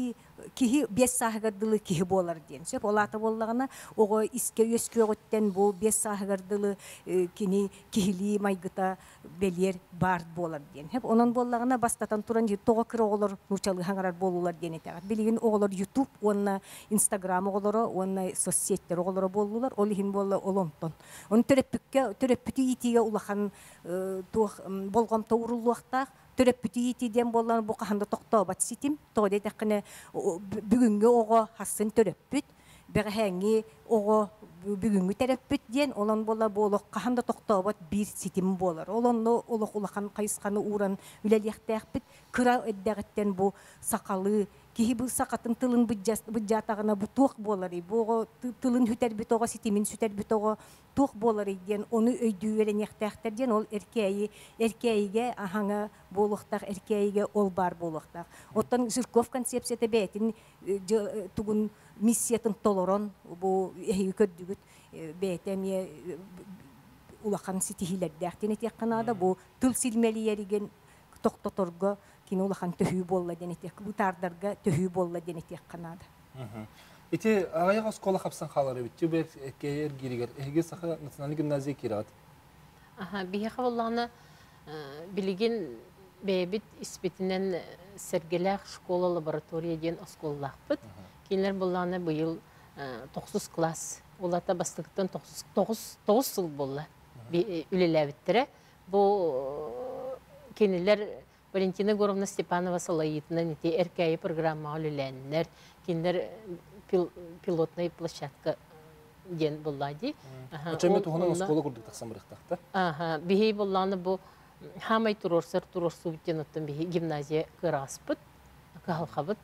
кихи 5 сахагардылы кихи болар ден. Сөп олата боллагына ого иске өскөгөттен бу 5 сахагардылы кини кихили майгыта белер бар болар ден. Хеп онон боллагына бастатан туран того кыр оголор нучалы хаңарар болулар ден этагат. Билигин оголор YouTube, онна Instagram оголоро, онна соцсеттер оголоро болулар. Ол хин болла олонтон. Он төрөппүтү итиге улахан тух болгом тоурулуактак төрөппүтү итиден боллан бу каханда токтообат ситим. Тоде такыны бүгүнгө ого хасын төрөппүт. Бегәһәңи ого бүгүнгө төрөппүт ден олон болла болок каханда токтообат бир ситим болар. Олонно олок улахан кайысканы уран үлелияктаакпыт. Кыра эддәгеттен бу сакалы кихи бу сакатын тылын быджатагына бу тук болар. Бу тылын хүтер бит ого ситимин сүтер бит ого тук болар ден оны өйдүверен яктаактар ден ол эркейге ахаңа болохтак эркейге ол бар болохтак. Оттан Жирков концепцияда бетин тугун миссиятын толорон бу көрдүгүт бетеме улахан ситихилердактен этекканада бу тыл силмелиерген токтоторго кини улахан төһүү болла денетек бу тардарга төһүү болла денетек канада. Ити агаяк оскола хапсан халары битти бер кеер гиригер эге саха национальный гимназия кират. Бия хаваллана билигин бебит испитинен сергелах школа лаборатория ден осколлахпыт. Кинлер булланы быйыл 9 класс. Улата бастыктан 9 жыл болла. Үлеләбиттере. Бу кинлер Валентина Горовна Степанова Салаитна нити эркәй программа үлеләннәр. Кинлер пилотная площадка ден буллади. Очеме тугунан школа курдук таксам биректакта. Бихи булланы бу хамай турорсу биттенаттан бихи гимназия кыраспыт, калхабыт.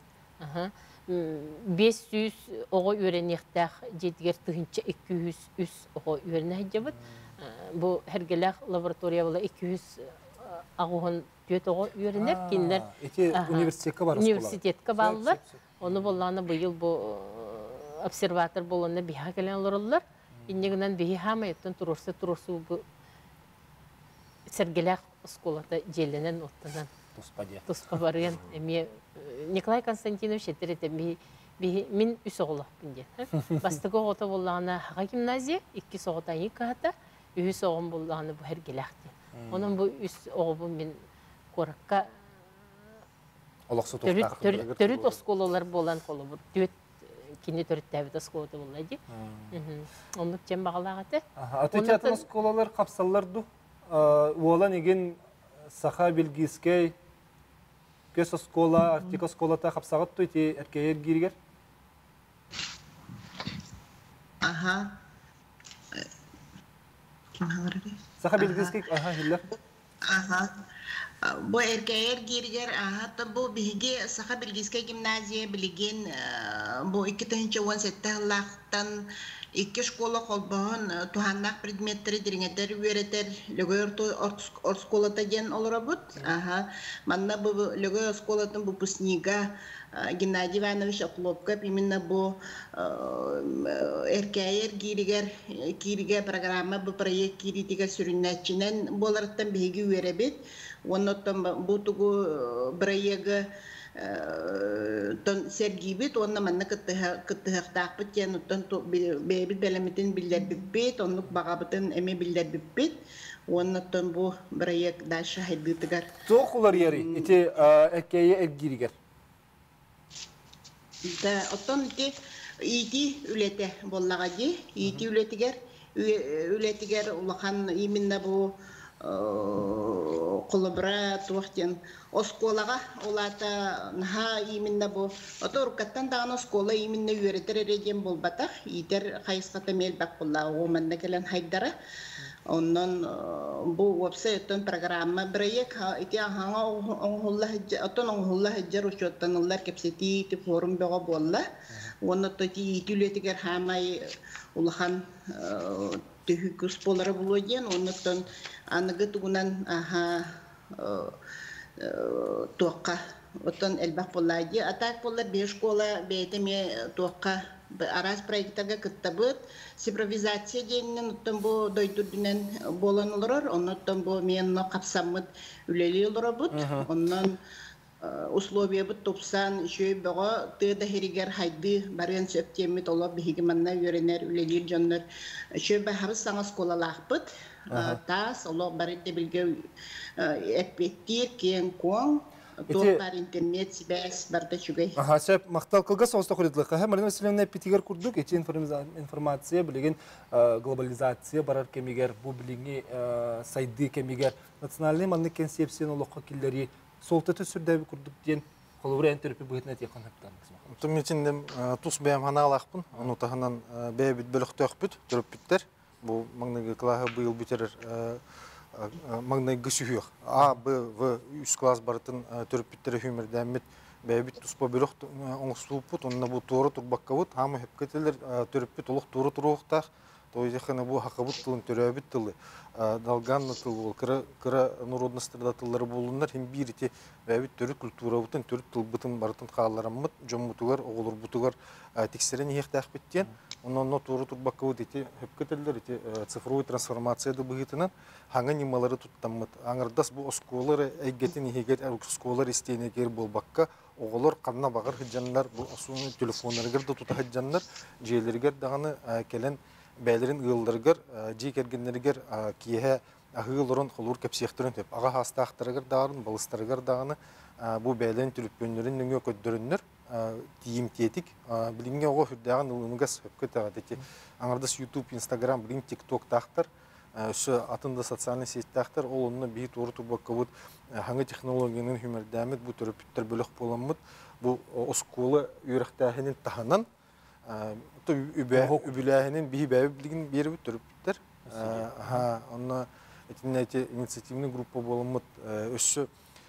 500 ого үйренектак жетигер тыгынча 200 үс ого үйренәҗәбит. Бу хергелах лаборатория була 200 агыгын төт ого үйренер кинлер. Университетка бар. Университетка баллар. Оны булланы быйыл бу обсерватор болонна биха келен олорлар. Иннегенен бихи хамайттан турорсу бу сергелах школада желенен оттан туспа барген эми Николай Константинович этерете мин үс оголаппын ден. Бастыгы ото болланы хага гимназия 2 согота иката үс огон болланы бу хергелах ден. Онун бу үс огобу мен коракка олоксу төрүт осколалар болан колу бу төт кини төрүттәбит осколада боллайды. Онлук жем багалагаты. Атыкатын осколалар капсалларду уолан еген саха билгискей көс оскола, артик осколата капсагат тойти эркейер гиригер. Саха билгискей хиллер. Бу эркейер гиригер бу биги саха билгискей гимназия билген бу 2017 лактан 2 школа колбон туханнак предметтери дириңетер үйретер лөгөр орсколата ген олорабут. Манна бу лөгөр орсколатын бу пуснига Геннадий Иванович Оклопка именно бу эркейер гиригер программа бу проект киритиге сүрүннәчинен боларттан биги үйребит. Оннотон бу тугу проекты тон сергибит онна манна кыттыхтаакпыт тен оттон бебит белемитин билдер биппит оннук багабытын эме билдер биппит оннотон бу проект дальше хайдытыгар Токулар яри ити эккeye эргиригер. Да оттон ити үлете боллагади ити үлетигер улахан именно бу колобра туахтен осколага олата наха именно бу оторкаттан дагы оскола именно үйрөтөр эреген болбата итер кайыската мелбак булла оманда келен хайдара оннон бу вебсайттан программа проект ити ханга онгулла хаджар учоттанылар кепсети форум бага болла онно тоти итүлетигер хамай улахан төхүкүс болары булоген оннотон аныгы тугунан туакка отон элбак боллади атак боллар 5 школа бетеме туакка арас проекттарга кыттабыт цифровизация денен оттон бу дойдурдунен болон олорор оннотон бу менно капсаммыт үлели олоробут оннон условия бут топсан еще бого тыда херигер хайды барен септемит ола биги манна юренер үлелир жоннор еще ба хабыс саңа сколалахпыт тас ола барыды билге эппеттир кен кон топар интернет сибэс барда чугай Сәп мақтал қылға соғыста құрыдылыққа. Марина Васильевна питигер күрдік, эти информация білеген глобализация барар кемегер, бұл біліңі сайды кемегер. Национальный манны концепцияны олыққа келдері солтаты сүрдәбі күрдік ден қолуыры әнтеріпі бұғытына текқан әптарыңыз. Түмметіндем тұс бәйім хана алақпын, оны тағынан бәйбіт бөліқті өқпіт, түріп біттер. Бұл маңнығы қылағы бұйыл бітерір маңнай гүсүйіқ. А, Б, В, үс класс барытын түріп біттері хүмірдәмет бәйбіт тұспа бөліқ оңысуыппыт, онына бұл туыры тұрбаққавыт, хамы хепкетелер түріп біт олық туры тұруықтақ, тойдықына бұл хақабыт тылын түрәбіт тылы, далганны тылы, кыра народностырда тыллары болындар, хем біріте бәйбіт түрі культура бұтын, түрі тыл бұтын барытын қаларамыт, жон бұтығар, оғылыр бұтығар тексерен еқтәқ біттен, онына туры тұрбаққавыт еті хепкетелер, цифровой трансформацияды бұғытынан, хаңа немалары тұттамыд. Аңырдас бұл осколары әйгетін егер осколар істейінегер болбаққа, оғылар қанна бағар хыджанлар, бұл асуының телефонларығыр да тұта хыджанлар, жейлергер дағаны келен бәлерін ұйылдырғыр, жей кергенлергер кейе ағылырын қолуыр кәпсияқтырын төп. Аға хастақтырығыр дағарын, балыстырығыр дағаны бұл бәлерін түліппөнлерін нүңе көддірінлер, тиім тетік. Білінге оғы хүрдіған ұлынығас өпкөт ағады. Аңырдас YouTube, Instagram, білін TikTok тақтыр. Şu atında sosyal sityaktır, olunna bir toru tubakavut hangi teknolojinin hümerdamet bu tür bitler bölük bulamıt bu oskolu yürektahinin tahanan to übülahinin bir bebligin bir tür bitler ha ona etinete inisiyatifinin grubu bulamıt şu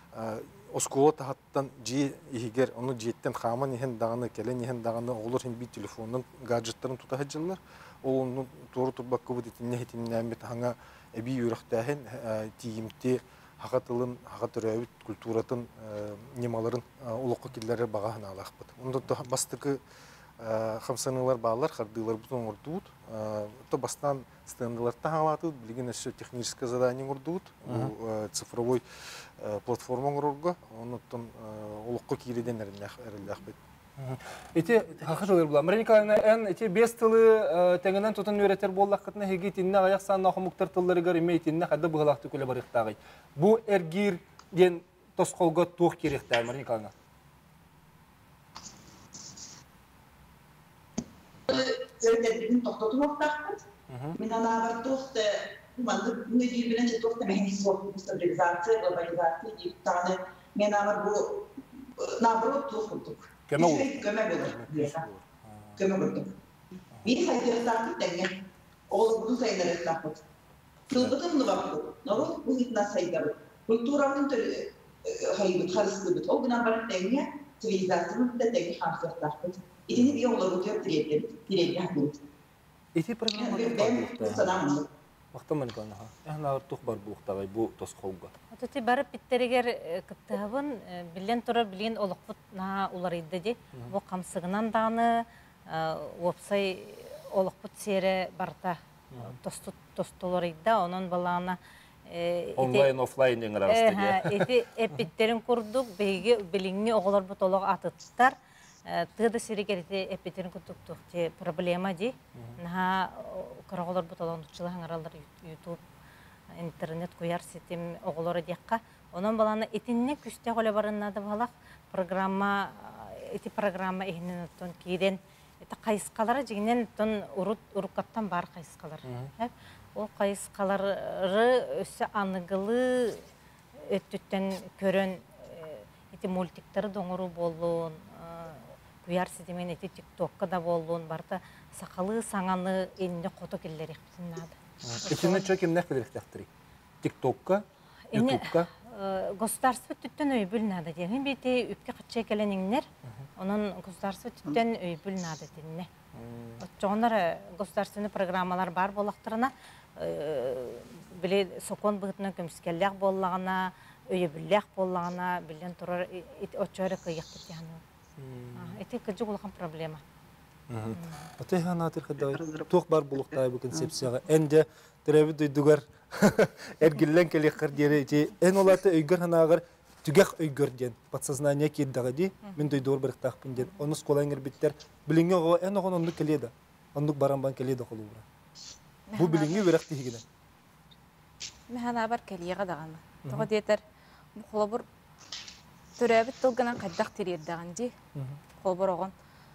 oskolu tahattan ji ihiger onu jiyetten xaman ihen dağını kelen ihen dağını olur hem bir telefonun gadgetlerin tutahacılar onun toru tubakka bu ditin nehitin namet hanga ebi yürektahin tiyimti hakatılın hakatırayıt kulturatın nemaların uluqqa killeri bağahına alaqbıt. Onda da bastıkı xamsanılar bağlar xardılar butun ordut. To bastan standlar tahalatı bilgin şu texniske zadание ordut. Цифровой платформа орга. Ondan uluqqa kiliden erildaqbıt. Эти хахажылар була. Марина Николаевна, эти бес тылы тәңгенен тутын өретер боллақ қытына хеге тинне аяқ санна хомуктар тыллары гар имей тинне хадда бұғалақты көлі барықтағай. Бұ әргир ден тосқолға туық керекті, Марина Николаевна? Зөртәдігін тоқтату оқтақпыд. Мен анағар тоқты, бұны дүйбінінші тоқты мәхенесі оқты стабилизация, глобализация дейіп тағаны мен ағар бұл наоборот тоқтық. Köme olur. Köme olur. Bir sayıları takip denge. Oğlum bu sayıları takip. Tılbıtın mı bakıyor? Narod bu hitna sayıları. Kulturanın hayır karışıklığı bit. O günden bana denge sivilizasyonun da denge harfiyat takip. İdini bir yolları utuyor direği haklı. İti programı Вақтаман кана. Эхнаар тух бар буухтагай бу тосқолга. Отти барып биттеригер кыттабын билен турар билген олоқпут на уларыйды ди. Бу камсыгынан даны опсай олоқпут сере барта тостолорыйда онон балана онлайн офлайн ден арасында. Эти эпиттерин курдук беги билинги оголор бут олог атыттар. Тыда сиригерите эпитерин кутуктук те проблема ди. Наха караголор буталон чыла хаңаралдар YouTube, интернет куяр сетим оголора диякка. Онон баланы этинне күстө голе барыннады балак программа эти программа эхнен тон киден эти кайыскалары жигинен тон уруккаттан бар кайыскалар. Ол кайыскалары өсө аныгылы өттүттен көрөн эти мультиктер доңору болуун Куяр сетимен эти TikTok'ка да болуун барта сакалы саңаны элинде кото келлер ихтинады. Ичинде чөкем не кылыктактыры? TikTok'ка, YouTube'ка. Государство түттен өйбүл нада деген бити үпке кача келениңнер. Онун государство түттен өйбүл нада динне. Отчондар государственный программалар бар болактырына биле сокон бытына көмскеллек боллагана, өйбүллек боллагана билен турар отчора кыйыктык яны. Это кыжы булган проблема. Оте ханатыр хадай. Тух бар булуктай бу концепцияга. Энде теребит дуйдугар эргиллен келеккер дире эти эн олаты өйгөр ханагар түгәк өйгөрден подсознание киддагыди мен дойдор биртахпын ден оны сколаңер биттер билиңе го эн огон онду келеди онду барамбан келеди холура бу билиңе берек тигине мен абар келига даган тога детер бу холобур төрөбүт толгынан каддак тирердаган ди холобур огон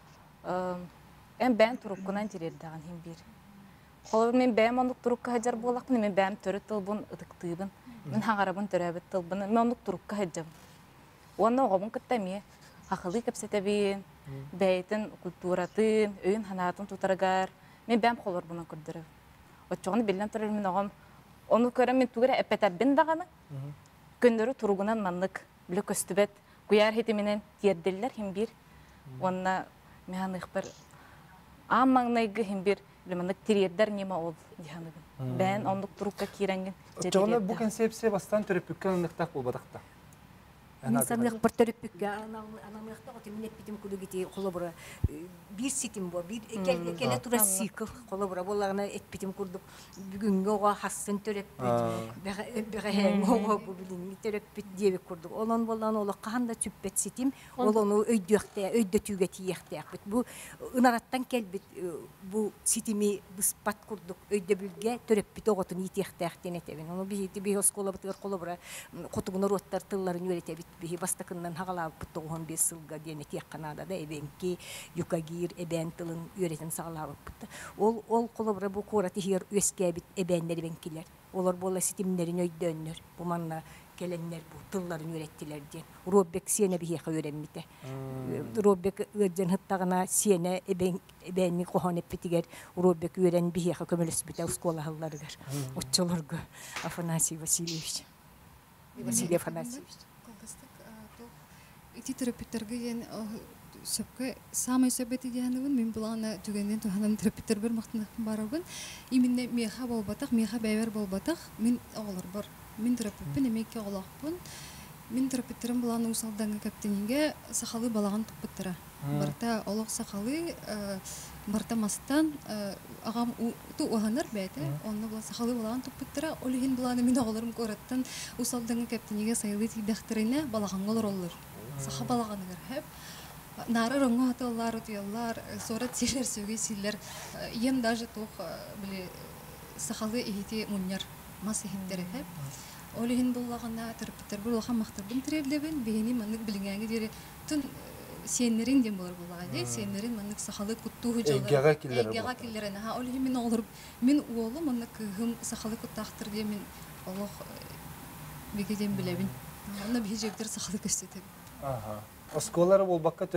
бән туруккунан тирердаган хим бир холобур мен бәм ондук турукка хаджар болакмын мен бәм төрөт тылбын ыдыктыыбын мен хаңарабын төрөбүт тылбын мен ондук турукка хаджам онно огомун кыттами акылы кепсетебин бәйтин культуратын өйүн ханатын тутаргар мен бәм холорбунан көрдөрөм отчогону билен турар мен огом onu көрөм мен тугара эпетебин даганы көндөрү туругунан маннык биле көстүбет куяр хетименен тиерделлер хим бир онна механик бир аммаңнайгы хим бир маннык тиердер нема ол диханыгын бен ондук турукка киренген жана бу концепция бастан төрөпүккөн ныктак болбадакта Нисанлык бір төрөппүккө анамыкта отемин эппитим кудугити холобура бир ситим бо бир келе тура сикл холобура боллагына эппитим курдук бүгүнгө ого хасын төрөппүт бега бу билин төрөппүт дебек курдук олон боллан оло канда түппет ситим олону өйдөтүүгө тиектеакбит бу ынараттан келбит бу ситими быспат курдук өйдөбүлгө төрөппүт оготун итиектеактен этебин ону би оскола бытыр холобура котугунар оттар тылларын үйрөтебит биһи бастакыннан хагалаап буттугун бес сылга диэне тиек канада да эбенки юкагир эбен тылын үйрөтен сагалаап бутта ол колобра бу кора тихер үескебит эбеннер бенкилер олар болла ситимнерин өйдөөннөр бу манна келеннер бу тылларын үйрөттилер диен роббек сиене биһиха үйренмите роббек ыджен хыттагына сиене эбенни кохон эппитигер роббек үйрен биһиха көмөлөсбүтэ школаларыгар отчолорго Афанасий Васильевич Василий Афанасьевич Эти терапевтерге ен сөпкө самый сөбети дианыбын мен булана түгенден туханам терапевтер бир мактанып барабын. Именно меха болбатак, меха бәйбер болбатак, мен оголор бар. Мен терапевтпен эмеке оголакпын. Мен терапевтерим буланы усалдаңга каптенинге сахалы балаган туппуттара. Барта олог сахалы барта мастан агам ту уханар бәйте, онны була сахалы балаган туппуттара. Олихин буланы мен оголорум көрөттөн усалдаңга каптенинге сайлы тидахтырына балаган олор олор. Саха балаганыгар хеп нары роңго аталар утуялар сора тилер сөге силлер ем даже тух биле сахалы ихити муньяр мас ихиттер хеп олихин буллагана терапевтер булга мактырдым тирелдебен бени манык билиңәге дире тун сеннерин дем булар булага сеннерин манык сахалы куттуу жолдар эйгага киллерен ха олихин мен олор мен уолу манык хым сахалы куттактыр дем мен олох бегеден билебин аны бижектер сахалы көстөтөм Осколары болбакка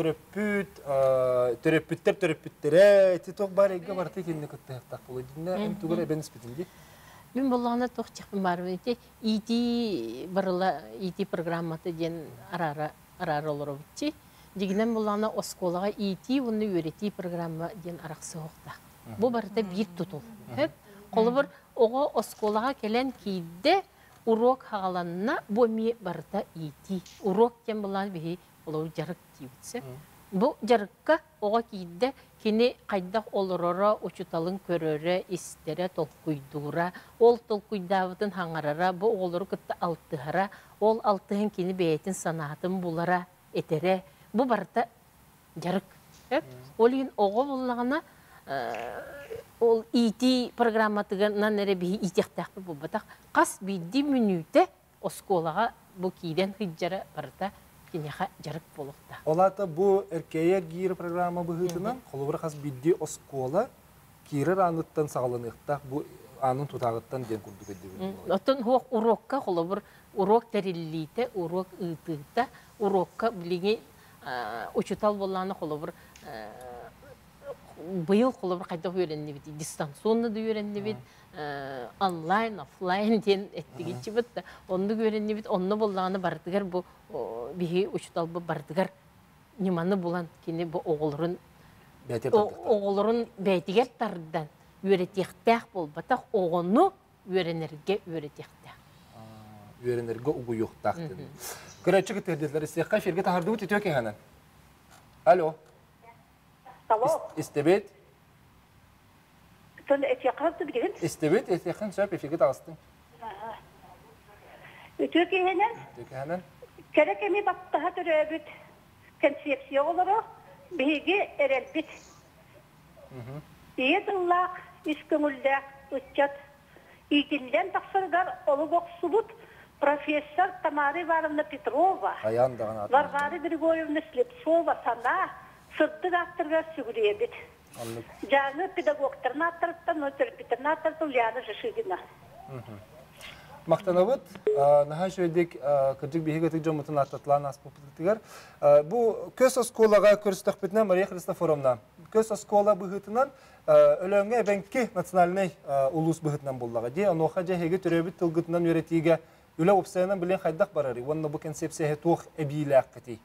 төрөппүттер титок бар эге барты кенне кыттыктак болду динне тугура бенс битинди мен боллагана тохчакпын барбын ити барыла ити программаты ден арара олоробутчи дигинен боллагана осколага ити уну үйрөти программа ден араксы окта бу барыта бир тутул колубур ого осколага келен кийде урок хагаланна боми барыта ити урок кен болан бихи олор жарык кийбитсе бу жарыкка ого кийде кини кайдак олорора учуталын көрөрө истере толкуйдура ол толкуйдабытын хаңарара бу оголору кытта алтыхара ол алтыхын кини бейтин санаатын булара этере бу барыта жарык олин ого боллагана ол ити программатыгынан нере бихи итектакпы болбатак кас бидди мүнүтэ осколага бу кийден хыджара барыта кинеха жарык болукта. Олата бу эркея гир программа быһытынан колубур хас бидди оскола кирер аныттан сагалыныктак бу анын тутагыттан ден курдук эдиби. Отон хуак урокка колубур урок териллите, урок ытыта, урокка билиги учутал болланы колубур быйыл колубур кайда үйренди бит, дистанционно да үйренди бит. Онлайн, офлайн ден эттигичи бит. Онду үйренди бит, онну боллаганы бардыгар бу биһи учутал бу бардыгар ниманы булан кини бу оголорун бәйтигер тардан үйрөтектак болбатак огону үйренерге үйрөтектак. Үйренерге угуюктак dedi. Көрөчү кетердилер, сехка эфирге тахарды бут өтөк ханан. Алло. Алло. Истебет. Тон этиякты билген. Истебет, этияхан сөп эфирге тагыстың. Өтөк ханан. Өтөк ханан. Kerek emi baktaha töröbüt konsepsiya olarak bihigi erelbit. İyedillak, iskümüldek, uçat. İdilden taksırgar olu boksulut Profesör Tamara Ivanovna Petrova, Varvara Grigorьевна Slepsova sana sırtı daktırga sügüreyebit. Canı pedagoglarına attırıptan, ötürpütlerine attırıptan Ulyana Жишигина. Мақтанабыт, наха шөйдік кірдік бейгі өтік жомытын аттатылан аспыптықтығар. Бұл көз осколаға көрістік бітіне Мария Христофоровна. Көз оскола бұғытынан өліңе әбәнкі национальный улус бұғытынан болдығы. Де, оноға жәхеге түребіт тұлғытынан өретіге үлі опсайынан білен қайдақ барары. Онына бұл концепцияға тоқ әбейлі аққыты.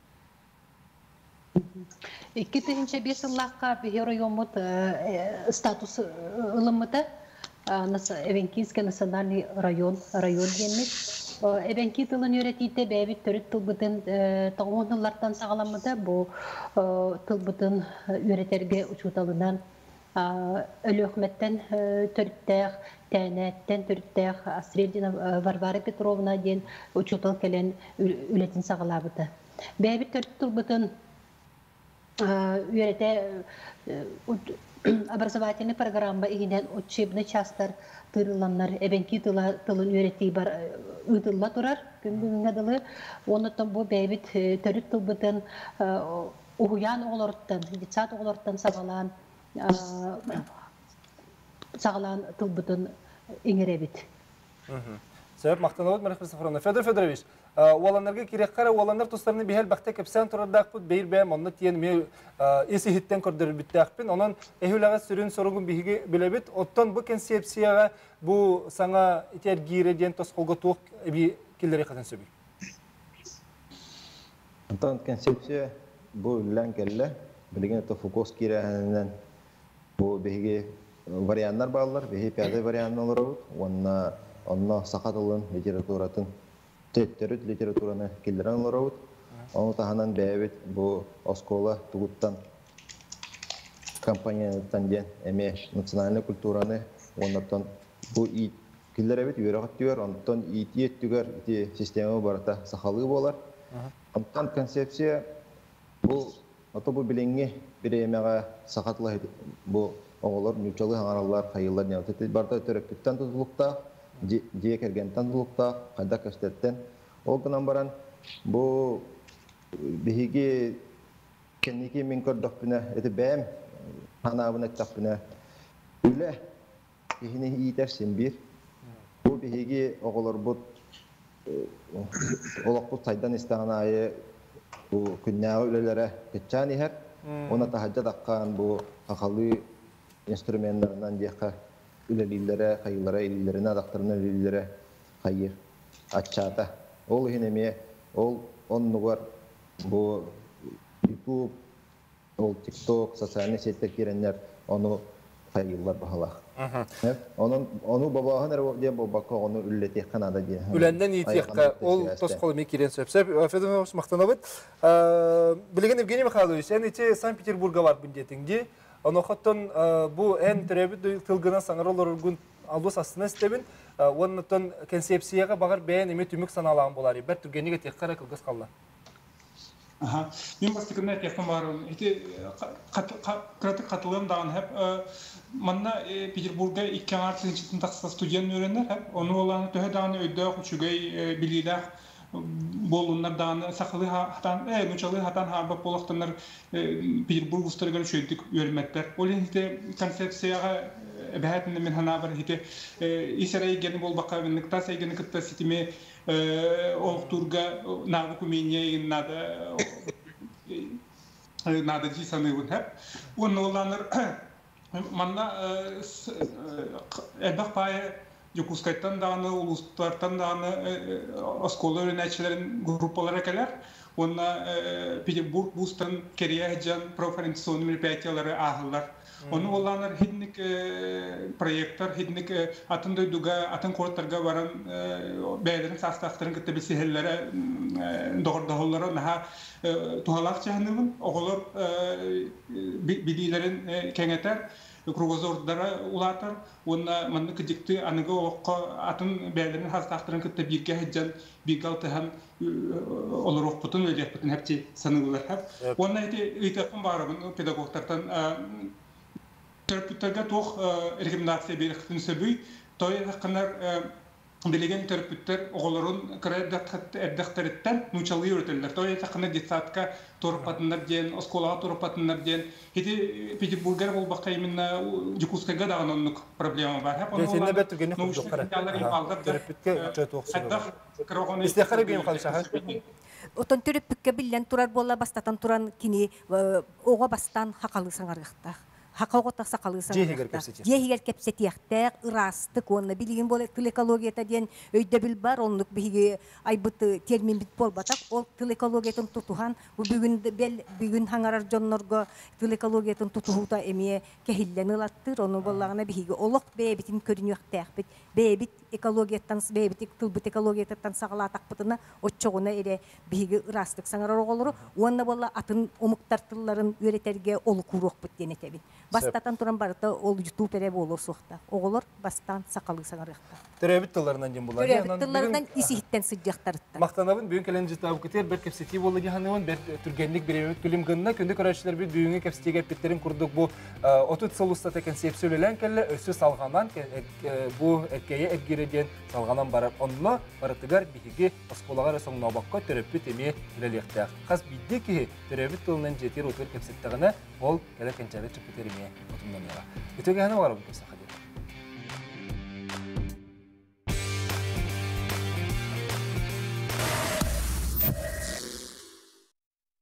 2005 bir rayonmut status ılımıda Evenkinski nasyonalny rayon denmiş. Evenki tılın öğretiyde bebit törüt tılbıdın tağımlardan sağlamıda bu tılbıdın öğreterge uçutalınan ölü hükmetten törüttəq, tənətdən törüttəq Astreldina Varvara Petrovna den uçutal kelen ületin sağlamıda. Bebit törüt tılbıdın öğrete образовательный программа игенен учебный частар тырыланнар эбенки тылын öğrettiği бар ытылла турар күнгадылы онуттан бу бейбит төрүт тылбытын угуян оголорттан дитсат оголорттан сагалан тылбытын эңеребит. Sebep Maqtanavut Marif Hristoforovna. Fedor Fedorovich, olanlarga kirek qara, olanlar dostlarını bir hel baxta kepsen turardaq bud, beyir bəyəm, onunla tiyen me esi hitten kordırır bittaq bin, onun ehulağa sürün sorungun bihigi bilebit, ottan bu konsepsiyaga bu sana iter gire diyen toskolga tuğuk bir killeri qatan söbü. Ondan konsepsiya bu üllen kelle, bilgin tofukos kirehenden bu bihigi varianlar bağlılar, bihi piyade varianlar olur, Onunla sakatılın literaturatın, tetterüt literaturanı kildiren olarak, onu tahanan beyabit bu oskola tuğuttan kampanyadan diyen eme nasyonalny kulturanı, ondan bu kildirebit yürek diyor, ondan itiyet diyor, iti sistemi barata sakalı bolar. Ondan konsepsiya bu bilingi bir emeğe sakatlı bu oğullar, nüçalı hanarlar, hayırlar, barata töröktükten tutulukta, diye kergen tanrılıkta kayda köstetten olgunan baran bu bihigi kendiki min kordokpine eti bem hanavına tapine üle ihine itersin bir bu bihigi oğullar bu olakbu saydan istağına ayı bu künnağı ülelere geçani her ona tahacca dakkan bu akalı instrumentlarından diyeka ülelilere, hayırlara, elillerine, adaklarına ülelilere hayır, açata. Ol hinemiye, onu var bu YouTube, TikTok, sosyal sitler girenler, onu hayırlar bahala. Onu babağın diye babaka onu ülletiyek Kanada diye. Ülenden yitiyek, ol toskalı mekiren söpsep. Fedor Maqtanavut, bilgen Evgeniy Mikhailovich, sen içe Sankt-Peterburg'a var bundetingi. Onokotton bu en türebi tılgına sanarlar urgun aldus aslında istebin. Ondan konsepsiyaga bağır beğen emet ümük sanalan bolari. Bir türgeniga tekkara kılgız kallan. Aha. Min bastıkında tekrar varım. İşte katılım dağın hep manna Peterburg'a 2 artı için taksız studiyan öğrenler hep onu olan töhe dağını ödde uçugay bililer. Bolunlar dağını saklı hatan, nuçalı hatan harbap bolaktanlar Peterburg ustalarına şöydük öğrenmetler. Olin işte konsepsiyaga behatinde min hanavar işte İsrail geni bol baka ve nıkta saygını kıtta sitimi oğturga navu kuminye nada cisanıvın hep. Onun olanlar manna elbak paya Yokuskay'tan dağını, uluslardan dağını oskola öğrenicilerin gruplara gelir. Ona Peterburg Bus'tan Keriye Heccan Proferensiyon merpiyatiyaları ahırlar. Onun olanlar hidnik proyektler, hidnik atın duyduga, atın kortarga varan beylerin sastaqların kıtta bilsihellere doğru naha tuhalak çahanıvın. Oğullar bililerin kengeter. кругозордара улатар, онна манны кыдыкты аныгы оққа атын бәлерін хастақтырын кытта бирге хаджан бигалтыхан олар оқпытын өлеппытын хәпче санылар хәп. Онна әйте ыйтақын барабын педагогтартан терапевттерге тоқ рекомендация беріқтін сөбүй, той хақынар билеген терапевттер оғылырын кірәддақтарыттан нучалы өртелер. Той хақына детсатка торпатынлар ден, осколаға торпатынлар ден. Хети Петербургер бол баққа именно Жукускайга даған онлық проблема бар. Сенде бәт түгені құлдық қара. Терапевтке жөт оқсы. Истеқары бейім қалшаға. Отон терапевтке білен тұрар бола бастатан тұран кини оға бастан хақалы саңарғақтақ. Хақауғыта сақалы саңарғақтақ. Жехигер кепсетияқтақ, ырастық, онына білген болы тыл экологията ден өйді біл бар, онлық бігі айбыты термин бит бол батақ, ол тыл экологиятын тұтуған, бүгін хаңарар жоннорға тыл экологиятын тұтуғыта әмее кәхіллен ылаттыр, оны болағына бігі олық бәйбітін көрін өқтәқ бит, бәйбіт экологияттан, бәйбіт тылбыт экологияттан сағалатақ бұтына, отчоғына ере бігі ырастық саңарар оғылыры, онына бола атын омықтартыларын өретерге олы күріқ бұт денетебін. Бастатан туран барыта ол YouTube эре болор суқта. Оголор бастан сақалы саңарықта. Төрөбүт тылларынан жем булар. Төрөбүт тылларынан исихиттен сыдjaqtarытта. Мактанабын бүгүн келен жытабы кетер бер кепсети болду жаһаныбын бер түргенлик беремет күлүм гынна күндү көрөчлөр бир бүгүнгө кепсетиге петтерин курдук бу отут солуста текен сепсөлөлөн келе өсү салганан бу эккее экгиреден салганан барып онно барытыгар биһиги осколагар соңнобакка төрөбүт эме илелектак. Хас бидди ки төрөбүт тылынан жетер отур кепсеттегene ол келе кенчеле чыпытериме отумдан яга. Өтөгө хана бар бу кепсети.